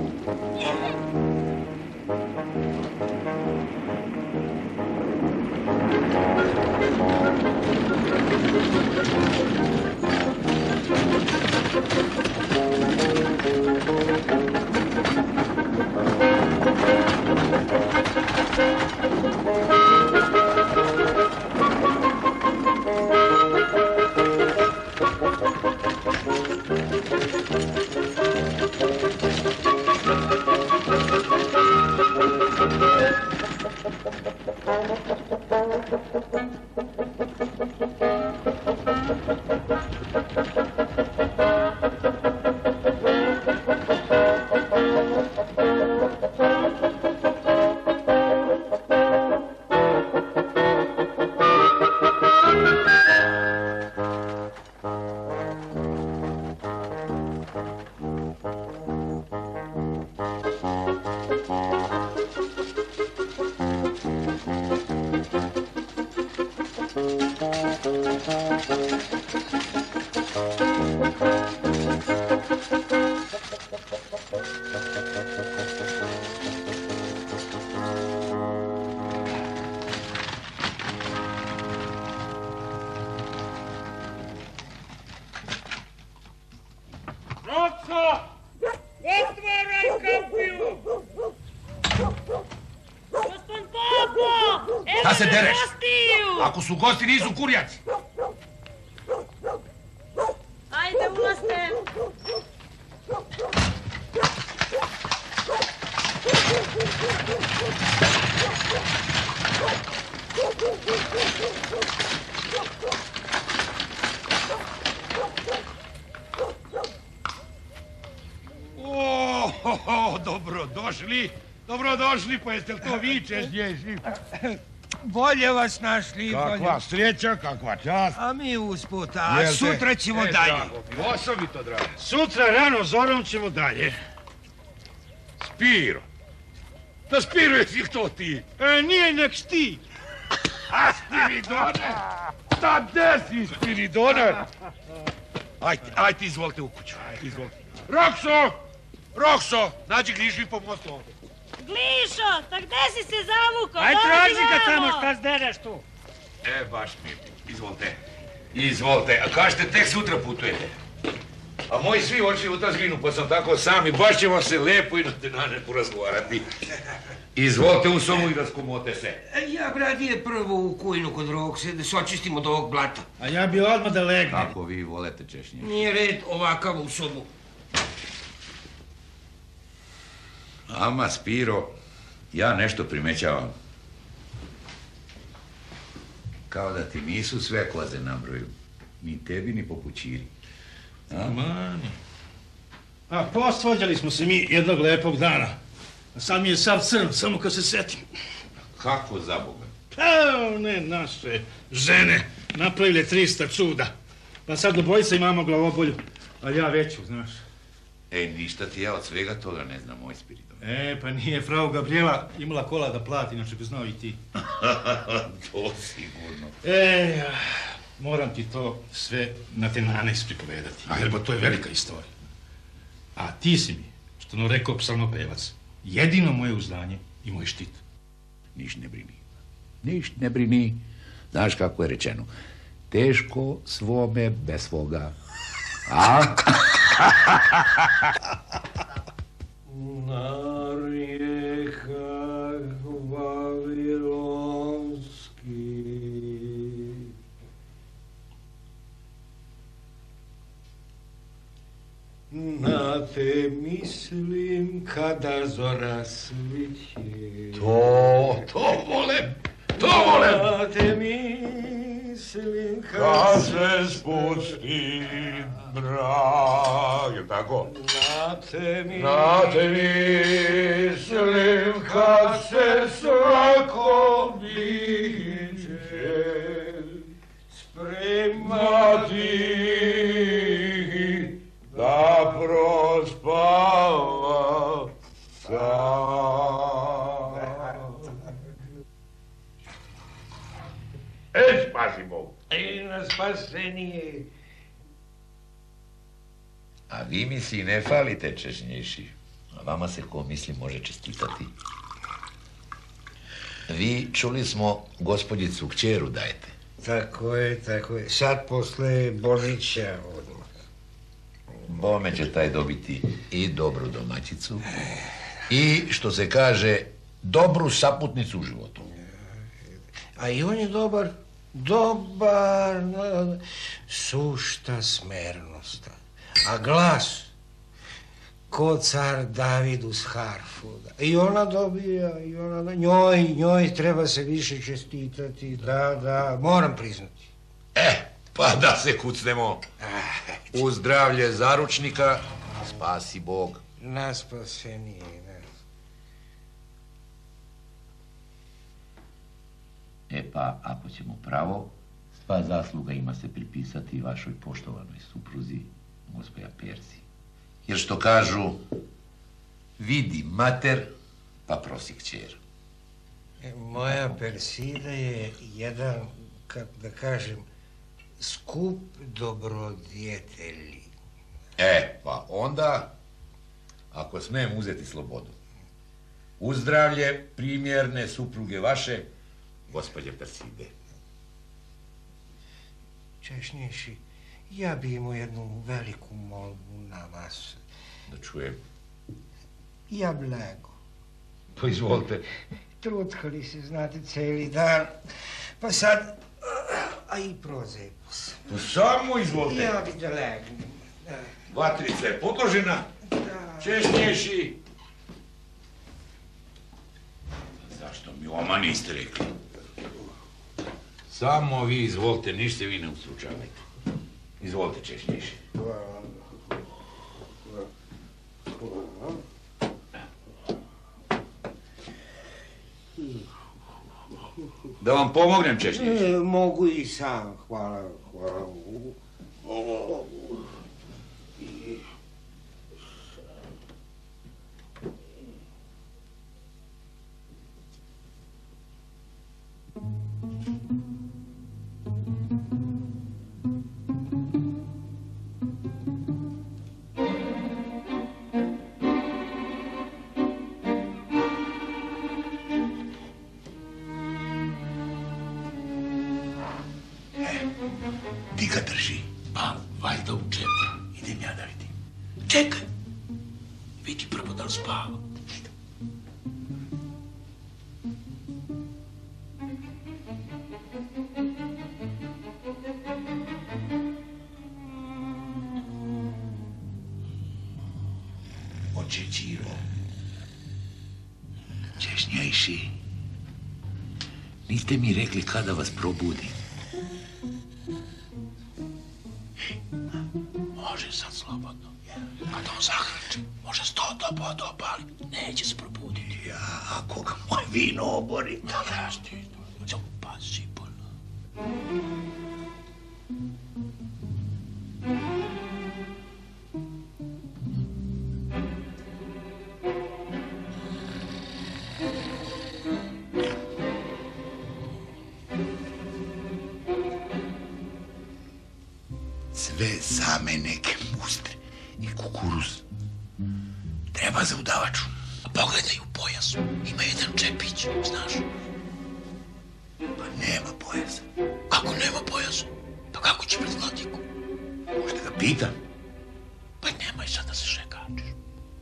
Šta se dereš? Ako su gosti, nisu kurjaci. Ajde, ulazte. O, ho, ho, dobrodošli. Dobrodošli, pa jeste li to vi češnješi? Bolje vas našli. Kakva sreća, kakva čast. A mi usput, a sutra ćemo dalje. Osobito, drago. Sutra rano zorom ćemo dalje. Spiro. Da Spiro, jesi to ti? E, nije nek ti. A, Spiridone! Šta desi, Spiridone? Ajde, ajde, izvolite u kuću. Izvolite. Rokso! Rokso! Nađi Glišu i pomozi ovdje. Glišo, tak gde si se zavukao? Aj, Dođi traži ga vamo. tamo, šta zdereš tu? E, baš mi. Izvolite. Izvolite. A kažete, tek sutra putujete. A moji svi oči u tazginu, pa sam tako sam i baš ćemo se lepo i na denane porazgovarati. Izvolite u sobu i raskomote se. Ja bi radije prvo u kujnu kod Rokse, da se očistimo od ovog blata. A ja bi odmah da legnem. Kako vi volete češnje? Nije red ovakav u sobu. Ama, Spiro, ja nešto primećavam. Kao da ti nisu sve koze na broju. Ni tebi, ni popućiri. Mani. A posvađali smo se mi jednog lepog dana. A sad mi je sav crn, samo kad se setim. Kako za Boga? Pa ne, naše žene napravile trista čuda. Pa sad obojica imamo glavobolju, ali ja veću, znaš. E, ništa ti ja od svega toga ne znam, moj Spiridon. E, pa nije frau Gabriela imala kola da plati, inače bi znao i ti. To sigurno. E, moram ti to sve na te nanes pripovedati, jer to je velika istorija. A ti si mi, što no rekao psalmopevac, jedino moje uzdanje i moj štit. Niš ne brini. Niš ne brini. Znaš kako je rečeno? Teško svome bez svoga. A? Na rijekah vavilonski na te mislim kada zora sviće. To, to volem, to volem. Na te mislim kad se spusti mrak. Je tako? Na te mislim, Na te mislim kad se svako biće spremati da prospava sam. E, spasi Bog. I na spasenije. A vi mi si ne falite, češnjiši. A vama se ko misli može čestitati. Vi, čuli smo, gospođicu kćeru dajete. Tako je, tako je. Sad posle Božića odmah. Bome će taj dobiti i dobru domaćicu i, što se kaže, dobru saputnicu u životu. A i on je dobar, dobar, no, sušta smernost. A glas, ko car David uz harfu. I ona dobija, i ona, njoj, njoj treba se više čestitati, da, da, moram priznati. Pa da se kucnemo. U zdravlje zaručnika, spasi Bog. Na spasenije, ne. E pa, ako ćemo pravo, sva zasluga ima se pripisati vašoj poštovanoj supruzi, gospođa Persi. Jer što kažu, vidi mater, pa prosi kćer. E, moja Persida je jedan, kako da kažem, skup dobrodjetelji. E, pa onda, ako smijem uzeti slobodu, u zdravlje primjerne supruge vaše, gospođe Perside. Češnjiši, ja bi imao jednu veliku molbu na vas. Da čujem. Ja bi lego. Pa izvolite. Trutkali se, znate, cijeli dan. Pa sad, a i prozepu sam. Pa samo izvolite. Ja bi da legnem. Da. Vatrica je podložena. Da. Češnješi. Zašto mi oma niste rekli? Samo vi izvolite, ništa vi ne ustručavajte. Izvolite, češnješi. Hvala. Da vam pomognem, češnješi? E, mogu i sam, hvala, hvala. čekaj. Vidi prvo da li spava. Oče Điro, češnjejši, niste mi rekli kada vas probudim. Može sad slobodno. Kad on zahrči, može sto doba dopali. Neće se probuditi. Ja, ako ga moj vino obori. Ja ti, samo pazi bolno. Sve same neke mustre i kukuruz. Treba za udavaču. A pogledaj u pojasu. Ima jedan čepić, znaš? Pa nema pojasa. Kako nema pojasa? Pa kako će pred vladiku? Možda ga pitam. Pa nemoj sad da se šekačiš.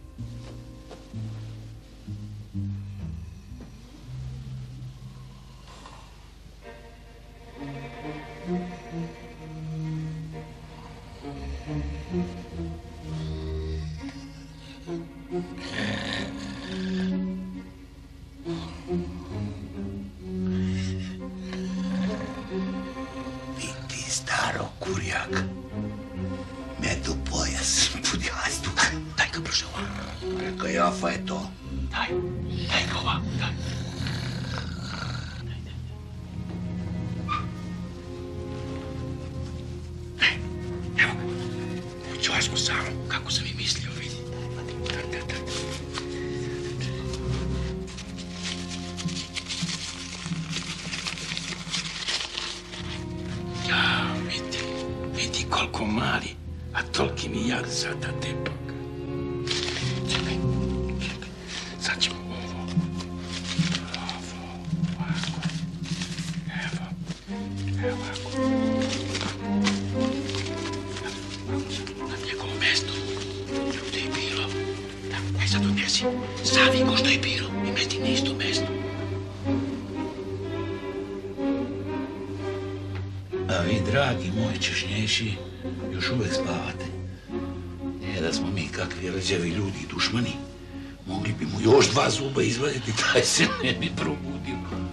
Vidi staro kurjaka. Medu pojas, budi jastuk. Daj ga brže ovako. Reka Jafa je to. Daj, daj ga ovako, daj. Evo ga. Čuvaj smo samo, kako sam i mislio, vidi. Da, da, da. Ja, vidi, vidi koliko mali, a toliki mi jak za ta tepak. Čekaj, čekaj, sad ćemo ovo, ovo, ovako, evo, evo ovako. Na njegovom mestu, ovdje je bilo. Da, aj sad odnesi, stavi ko što je bilo i meti na isto mesto. A vi, dragi moji češnješi, još uvek spavate. Nije da smo mi kakvi rđavi ljudi i dušmani. Mogli bi mu još dva zuba izvaditi, taj se ne bi probudio.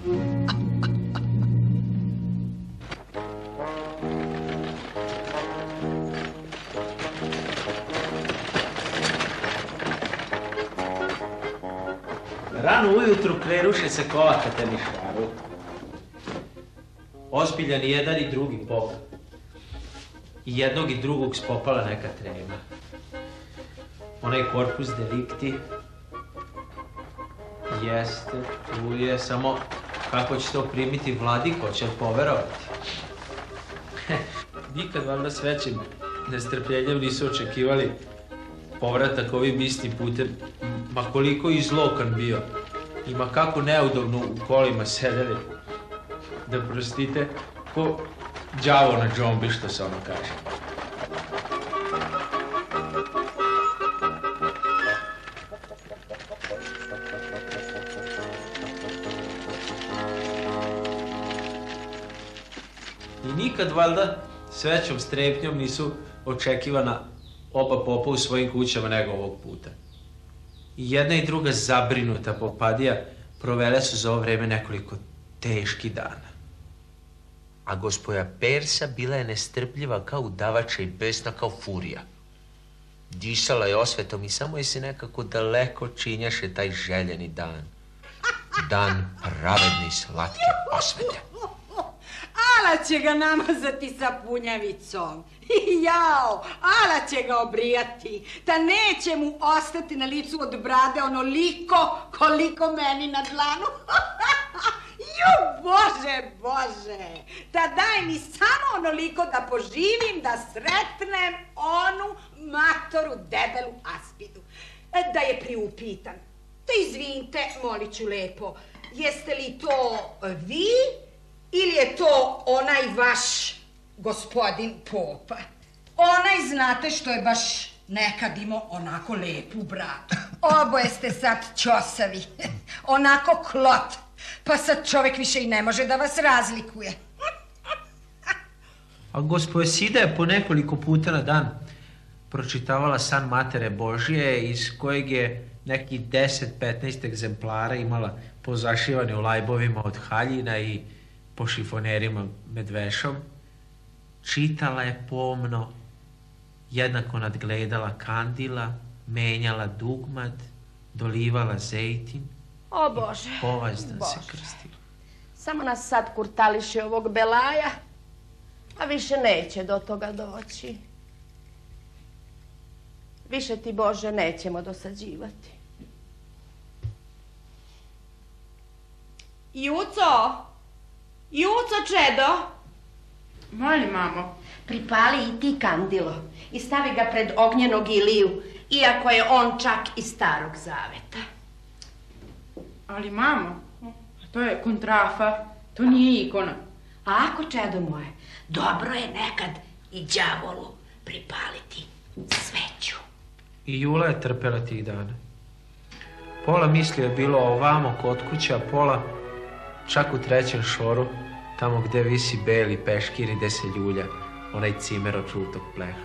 Rano ujutru krenuše se kola ka Temišvaru. Ozbiljan i jedan i drugi pop. I jednog i drugog spopala neka trema. Onaj korpus delikti jeste, tu je, samo kako će to primiti vladiko, će poverovati. Nikad valjda s većim nestrpljenjem nisu očekivali povratak ovim istim putem, ma koliko i zlokan bio, i ma kako neudobno u kolima sedeli. Da prostite, ko đavo na džombi, što se ono kaže. I nikad, valjda, s većom strepnjom nisu očekivana oba popa u svojim kućama nego ovog puta. I jedna i druga zabrinuta popadija provele su za ovo vreme nekoliko teški dana. A gospoja Persa bila je nestrpljiva kao udavača i besna kao furija. Disala je osvetom i samo je se nekako daleko činjaše taj željeni dan. Dan pravedne i slatke osvete. Ala će ga namazati sa punjavicom. Jao, ala će ga obrijati. Ta neće mu ostati na licu od brade onoliko koliko meni na dlanu. Ju, Bože, Bože, ta daj mi samo onoliko da poživim, da sretnem onu matoru debelu Aspidu. Da je priupitam. Da izvinite, molit ću lepo, jeste li to vi ili je to onaj vaš gospodin Popa? Onaj, znate što je baš Nekad imao onako lepu bradu. Oboje ste sad ćosavi. Onako klot. Pa sad čovek više i ne može da vas razlikuje. A gospođa Sida je po nekoliko puta na dan pročitavala san Matere Božije, iz kojeg je neki deset do petnaest egzemplara imala pozašivane u lajbovima od haljina i po šifonerima medvešom. Čitala je pomno, jednako nadgledala kandila, menjala dugmad, dolivala zejtin. O Bože, Povazdan Bože. se krstila. Samo nas sad kurtališe ovog belaja, a više neće do toga doći. Više ti, Bože, nećemo dosađivati. Juco! Juco, čedo! Molim, mamo. Pripali i ti kandilo i stavi ga pred ognjenog Iliju, iako je on čak iz Starog Zaveta. Ali, mamo, to je kontrafa, to nije ikona. A ako, čedo moje, dobro je nekad i đavolu pripaliti sveću. I Jula je trpela tih dana. Pola misli je bilo ovamo kod kuće, a pola čak u trećem šoru, tamo gde visi beli peškir i gde se ljulja onaj cimer od žutog pleha.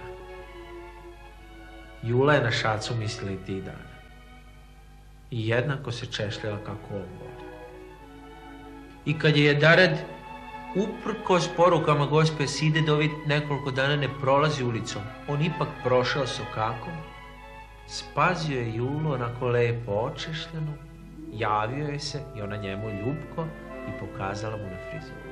Jula je na šacu mislila i tih dana. I jednako se češljala kako on voli. I kad je Jedared, uprkos porukama gospe Side da ovih nekoliko dana ne prolazi ulicom, on ipak prošao sokakom, spazio je Julu onako lepo očešljenu, javio je se i ona njemu ljubko i pokazala mu na frizuru.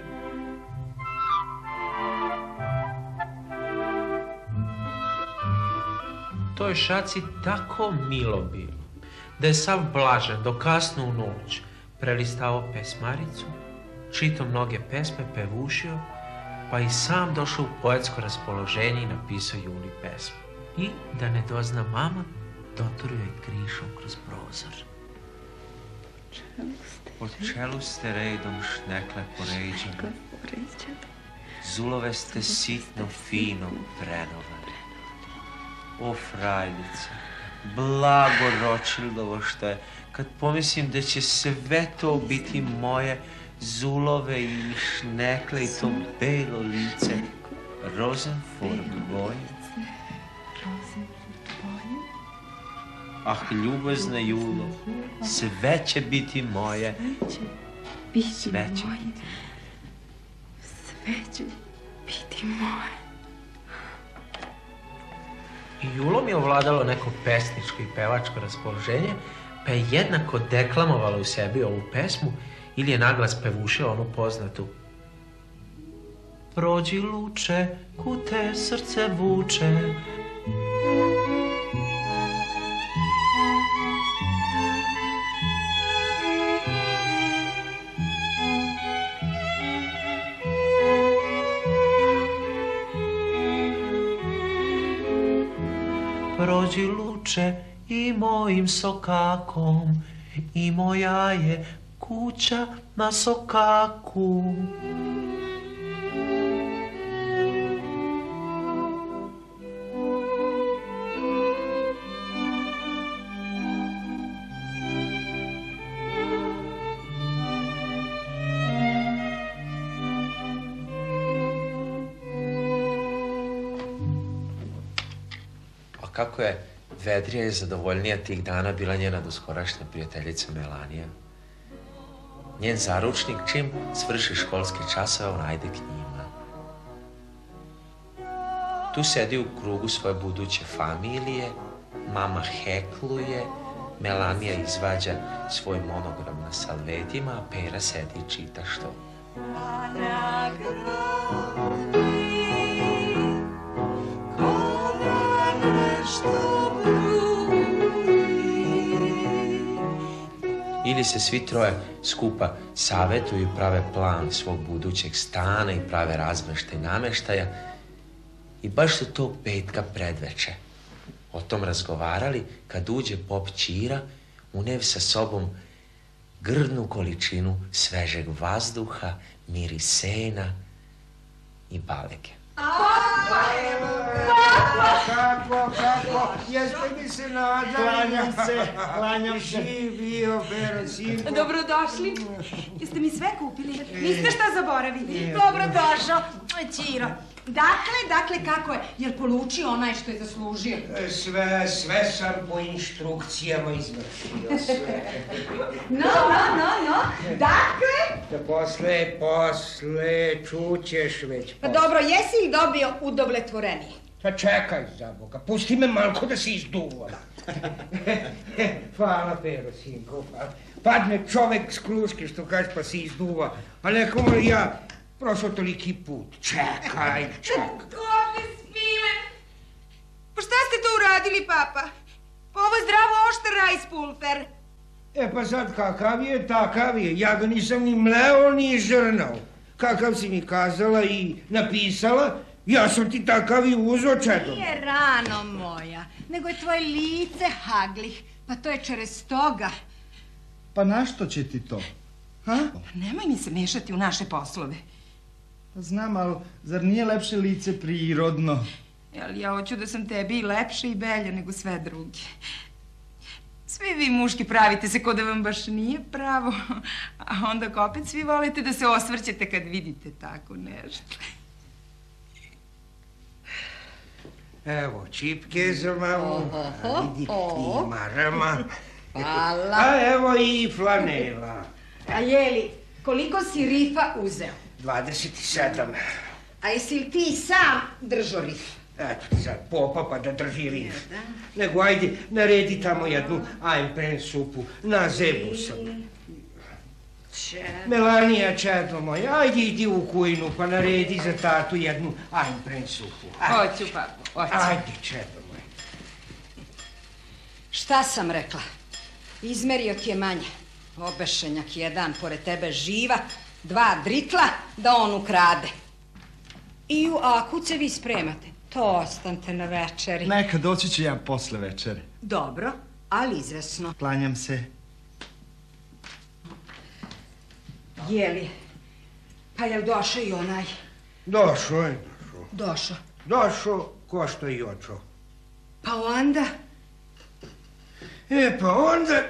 To je šaci tako milo bilo, da je sav blažen do kasno u noć prelistavao pesmaricu, čitao mnoge pesme, pevušio, pa i sam došao u poetsko raspoloženje i napisao Juli pesmu. I, da ne dozna mama, doturio je krišom kroz prozor. Od čelu ste rejdom šnekle poređene, zulove ste sitno, fino prenovane. O, frajlice, blago Ročildovo što je, kad pomislim da će sve to biti moje, zulove i šnekle i to belo lice, Rosenford boje. Ah, ljubazna Julo, sve će biti moje, sve će biti. Sve će biti moje. I Julom je ovladalo neko pesničko i pevačko raspoloženje, pa je jednako deklamovala u sebi ovu pesmu ili je naglas pevušila onu poznatu. Prođi luče, ku te srce vuče. Prođi luče i mojim sokakom, i moja je kuća na sokaku. Kako je vedrija i zadovoljnija tih dana bila njena doskorašnja prijateljica Melanija. Njen zaručnik, čim svrši školske časove, on ajde k njima. Tu sedi u krugu svoje buduće familije, mama hekluje, Melanija izvađa svoj monogram na salvetima, a Pera sedi i čita što. Ili se svi troje skupa savetuju i prave plan svog budućeg stana i prave razmeštaj nameštaja. I baš su tog petka predveče o tom razgovarali kad uđe pop Ćira, unev sa sobom grdnu količinu svežeg vazduha, miris sena i balege. Kako, kako, jeste mi se nadali? Klanjam se, klanjam se. Živio, Bero, sinko. Dobrodošli. Jeste mi sve kupili? Niste šta zaboravili? Dobrodošao, Ćiro. Dakle, dakle, kako je? Jel polučio onaj što je zaslužio? Sve, sve sam po instrukcijama izvršio, sve. No, no, no, no. Dakle? Da posle, posle, čućeš već Pa posle. dobro, jesi li dobio udovletvorenije? Pa čekaj, za Boga, pusti me malko da se izduva. Hvala, Pero, sinko, hvala. Padne čovek s kruške, što kaže, pa se izduva. A neko mora ja prošao toliki put. Čekaj, čekaj. Ovdje spile. Pa šta ste to uradili, papa? Pa ovo je zdravo oštar rajspulver. E pa sad kakav je, takav je. Ja ga nisam ni mleo, ni žrnao. Kakav si mi kazala i napisala, ja sam ti takav i uzo čedom. Nije rano moja, nego je tvoje lice haglih. Pa to je čerez toga. Pa našto će ti to? Ha? Pa nemoj mi se mešati u naše poslove. Pa znam, ali zar nije lepše lice prirodno? Jel, ja hoću da sam tebi i lepše i belje nego sve drugi. Svi vi muški pravite se ko da vam baš nije pravo, a onda opet svi volite da se osvrćete kad vidite tako nešto. Evo, čipke za mamu, a vidi i marama. Hvala. A evo i flanela. A jeli, koliko si rifa uzeo? dvadeset sedam. A jesi li ti sam držao rif? Eto ti sad popa pa da drži rif. Nego ajde, naredi tamo jednu ajmpren supu, na zebu sam. Melanija, čedo moja, ajde idi u kujnu pa naredi za tatu jednu ajmpren supu. Hoću, papo, hoću. Ajde, čedo moja. Šta sam rekla? Izmerio ti je manje. Obešenjak jedan pored tebe živa, dva dritla da on ukrade. I u akuce vi spremate. To ostanite na večeri. Neka, doći ću ja posle večere. Dobro, ali izvesno. Klanjam se. Jeli, pa jel došao i onaj? Došao je, došao. Došao. Došao, ko što i očao. Pa onda? E, pa onda...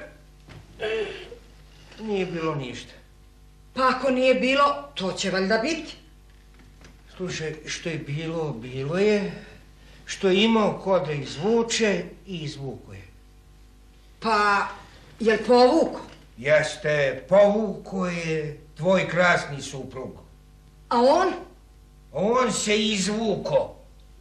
Nije bilo ništa. Pa ako nije bilo, to će valjda biti. Slušaj, što je bilo, bilo je. Što je imao ko da izvuče, i izvuko je. Pa, jel povuko? Jeste, povuko je tvoj krasni suprug. A on? On se izvuko.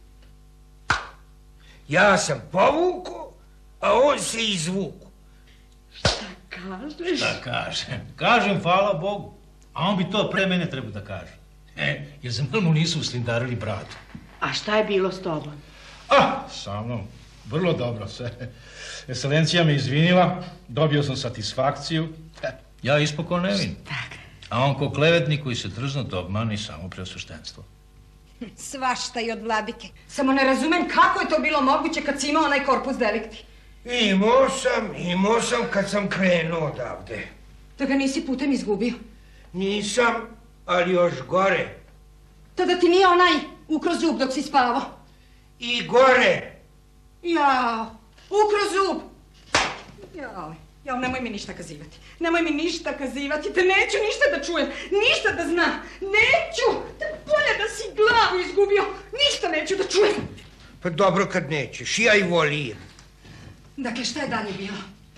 Ja sam povuko, a on se izvuko. Kažeš? Šta kažem? Kažem, hvala Bogu. A on bi to pre mene trebao da kaže. E, jer za mnom nisu uslindarili bratu. A šta je bilo s tobom? Ah, sa mnom. Vrlo dobro sve. Ekscelencija me izvinila, dobio sam satisfakciju. Ja ispoko nevin. A on ko klevetnik koji se drzno da obmani samo preosveštenstvo. Svašta i od vladike. Samo ne razumem kako je to bilo moguće kad si imao onaj korpus delikti. Imao sam, imao sam kad sam krenuo odavde. Da ga nisi putem izgubio? Nisam, ali još gore. Tada ti nije onaj ukro zub dok si spavao? I gore. Jao, ukro zub. Jao, jao, nemoj mi ništa kazivati. Nemoj mi ništa kazivati, te neću ništa da čujem, ništa da znam. Neću, te bolje da si glavu izgubio, ništa neću da čujem. Pa dobro kad nećeš, ja i volim. Dakle, šta je dalje bilo?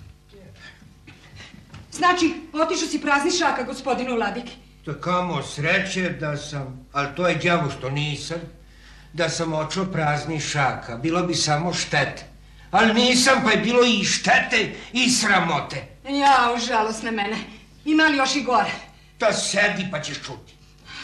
Znači, otišao si prazni šaka, gospodinu Vladike. To kamo sreće da sam, ali to je đavo što nisam, da sam očeo prazni šaka. Bilo bi samo štete. Ali nisam, pa je bilo i štete i sramote. Jao, žalosne mene. Ima li još i gore? Ta sedi pa ćeš čuti.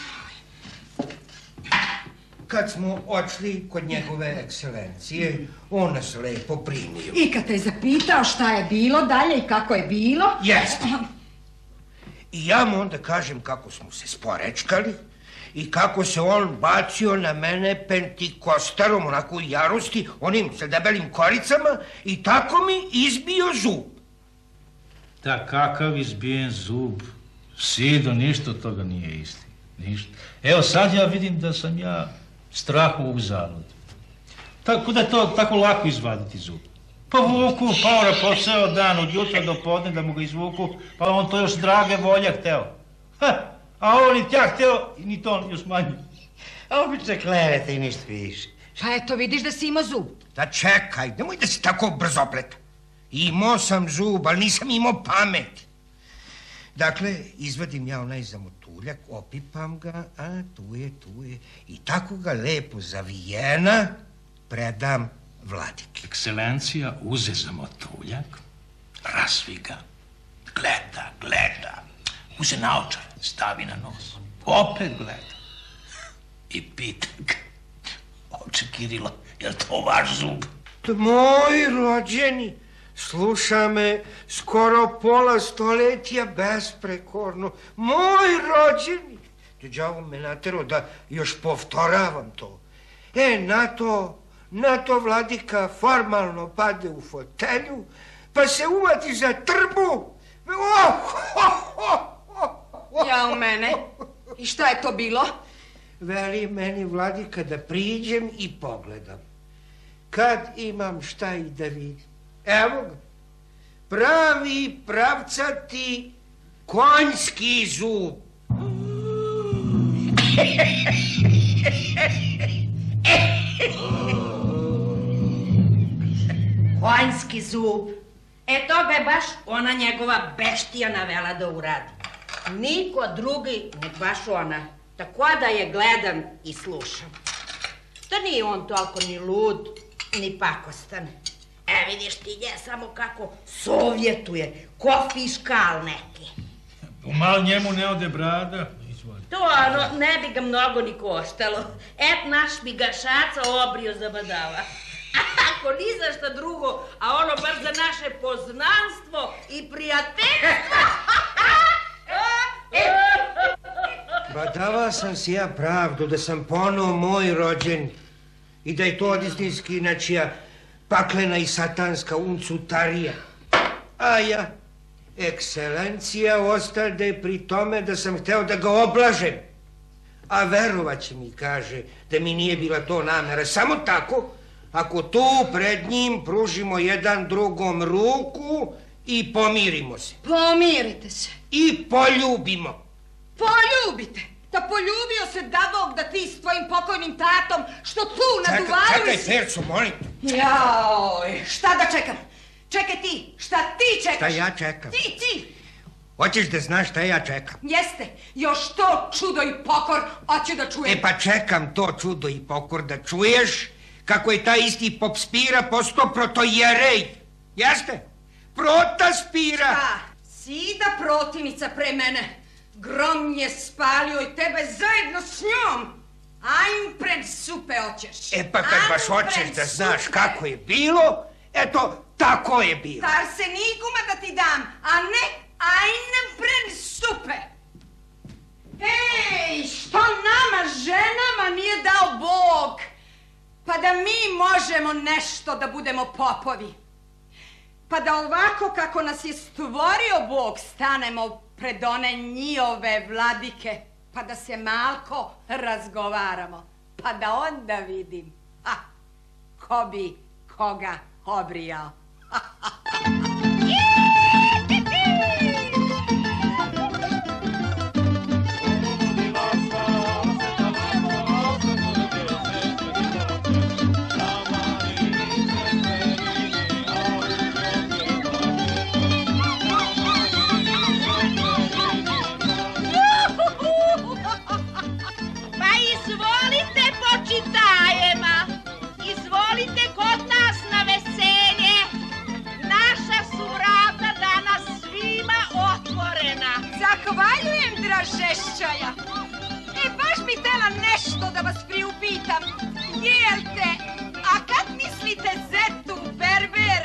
Kad smo odšli kod njegove ekscelencije, on nas lepo primio. I kad te je zapitao šta je bilo dalje i kako je bilo? Jeste. I ja mu onda kažem kako smo se sporečkali i kako se on bacio na mene pentikostarom, onako u jarosti, onim sa debelim koricama i tako mi izbio zub. Da, kakav izbijen zub. Sido, ništa od toga nije isti. Ništa. Evo sad ja vidim da sam ja Strahu uzalud. Tako da je to tako lako izvaditi zub. Pa vuku, paora poseo dan od jutra do podne da mu ga izvuku, pa on to još drage volje hteo. Ha, a on ni tja hteo, ni to još manje. Obične klevete i ništa više. Pa eto, vidiš da si imao zub. Da čekaj, nemoj da si tako brzopleta. Imao sam zub, ali nisam imao pamet. Dakle, izvadim ja onaj zamotuljak, opipam ga, a tu je, tu je, i tako ga lepo zavijena predam Vladiki. Ekscelencija uze zamotuljak, razvi ga, gleda, gleda, uze naočar, stavi na nos, opet gleda i pita ga, oče Kirilo, je li to vaš zub? Moj rođeni, sluša me skoro pola stoletija besprekorno. Moj rođeni. Đavo me natero da još povtoravam to. E, na to, na to Vladika formalno pade u fotelju, pa se uvati za trbu. Oh, oh, oh, oh. Ja u mene. I šta je to bilo? Veli meni Vladika da priđem i pogledam. Kad imam šta i da vidim. Evo ga. Pravi, pravcati, konjski zub. Konjski zub. E to ga je baš ona njegova beštija navela da uradi. Niko drugi, nek baš ona. Tako da je gledan i slušan. Da nije on toliko ni lud, ni pakostan. E, vidiš ti nje samo kako sovjetuje, ko fiškal neki. Umal njemu ne ode brada. To ono, ne bi ga mnogo ni koštalo. Et, naš bi ga šaca obrio za badava. Ako ni za šta drugo, a ono baš za naše poznanstvo i prijateljstvo. Badava sam si ja pravdu da sam ponovo moj rođen i da je to odistinski načija paklena i satanska uncutarija. A ja, ekscelencija, ostade pri tome da sam hteo da ga oblažem. A verovat će mi, kaže, da mi nije bila to namera. Samo tako, ako tu pred njim pružimo jedan drugom ruku i pomirimo se. Pomirite se. I poljubimo. Poljubite. Da poljubio se da Bog da ti s tvojim pokojnim tatom što tu na duvaru... Čekaj, čekaj, Ferco, molim. Jaoj, šta da čekam? Čekaj ti, šta ti čekaš? Šta ja čekam? Ti, ti. Hoćeš da znaš šta ja čekam? Jeste, još to čudo i pokor hoću da čujem. E pa čekam to čudo i pokor da čuješ kako je taj isti pop Spira postao protojerej. Jeste? Protaspira. Šta? Sida protivnica pre mene. Grom je spalio i tebe zajedno s njom. Ajm pred supe hoćeš. E pa kad baš hoćeš da znaš kako je bilo, eto, tako je bilo. Tar se nikuma da ti dam, a ne ajm pred supe. Ej, što nama ženama nije dao Bog? Pa da mi možemo nešto da budemo popovi. Pa da ovako kako nas je stvorio Bog stanemo pred one njihove vladike, pa da se malko razgovaramo, pa da onda vidim, ha, ko bi koga obrijao. Izvolite kod nas na veselje. Naša su vrata danas svima otvorena. Zahvaljujem, dražešćaja. E, baš bi tela nešto da vas priupitam. Jel te, a kad mislite zetu Berber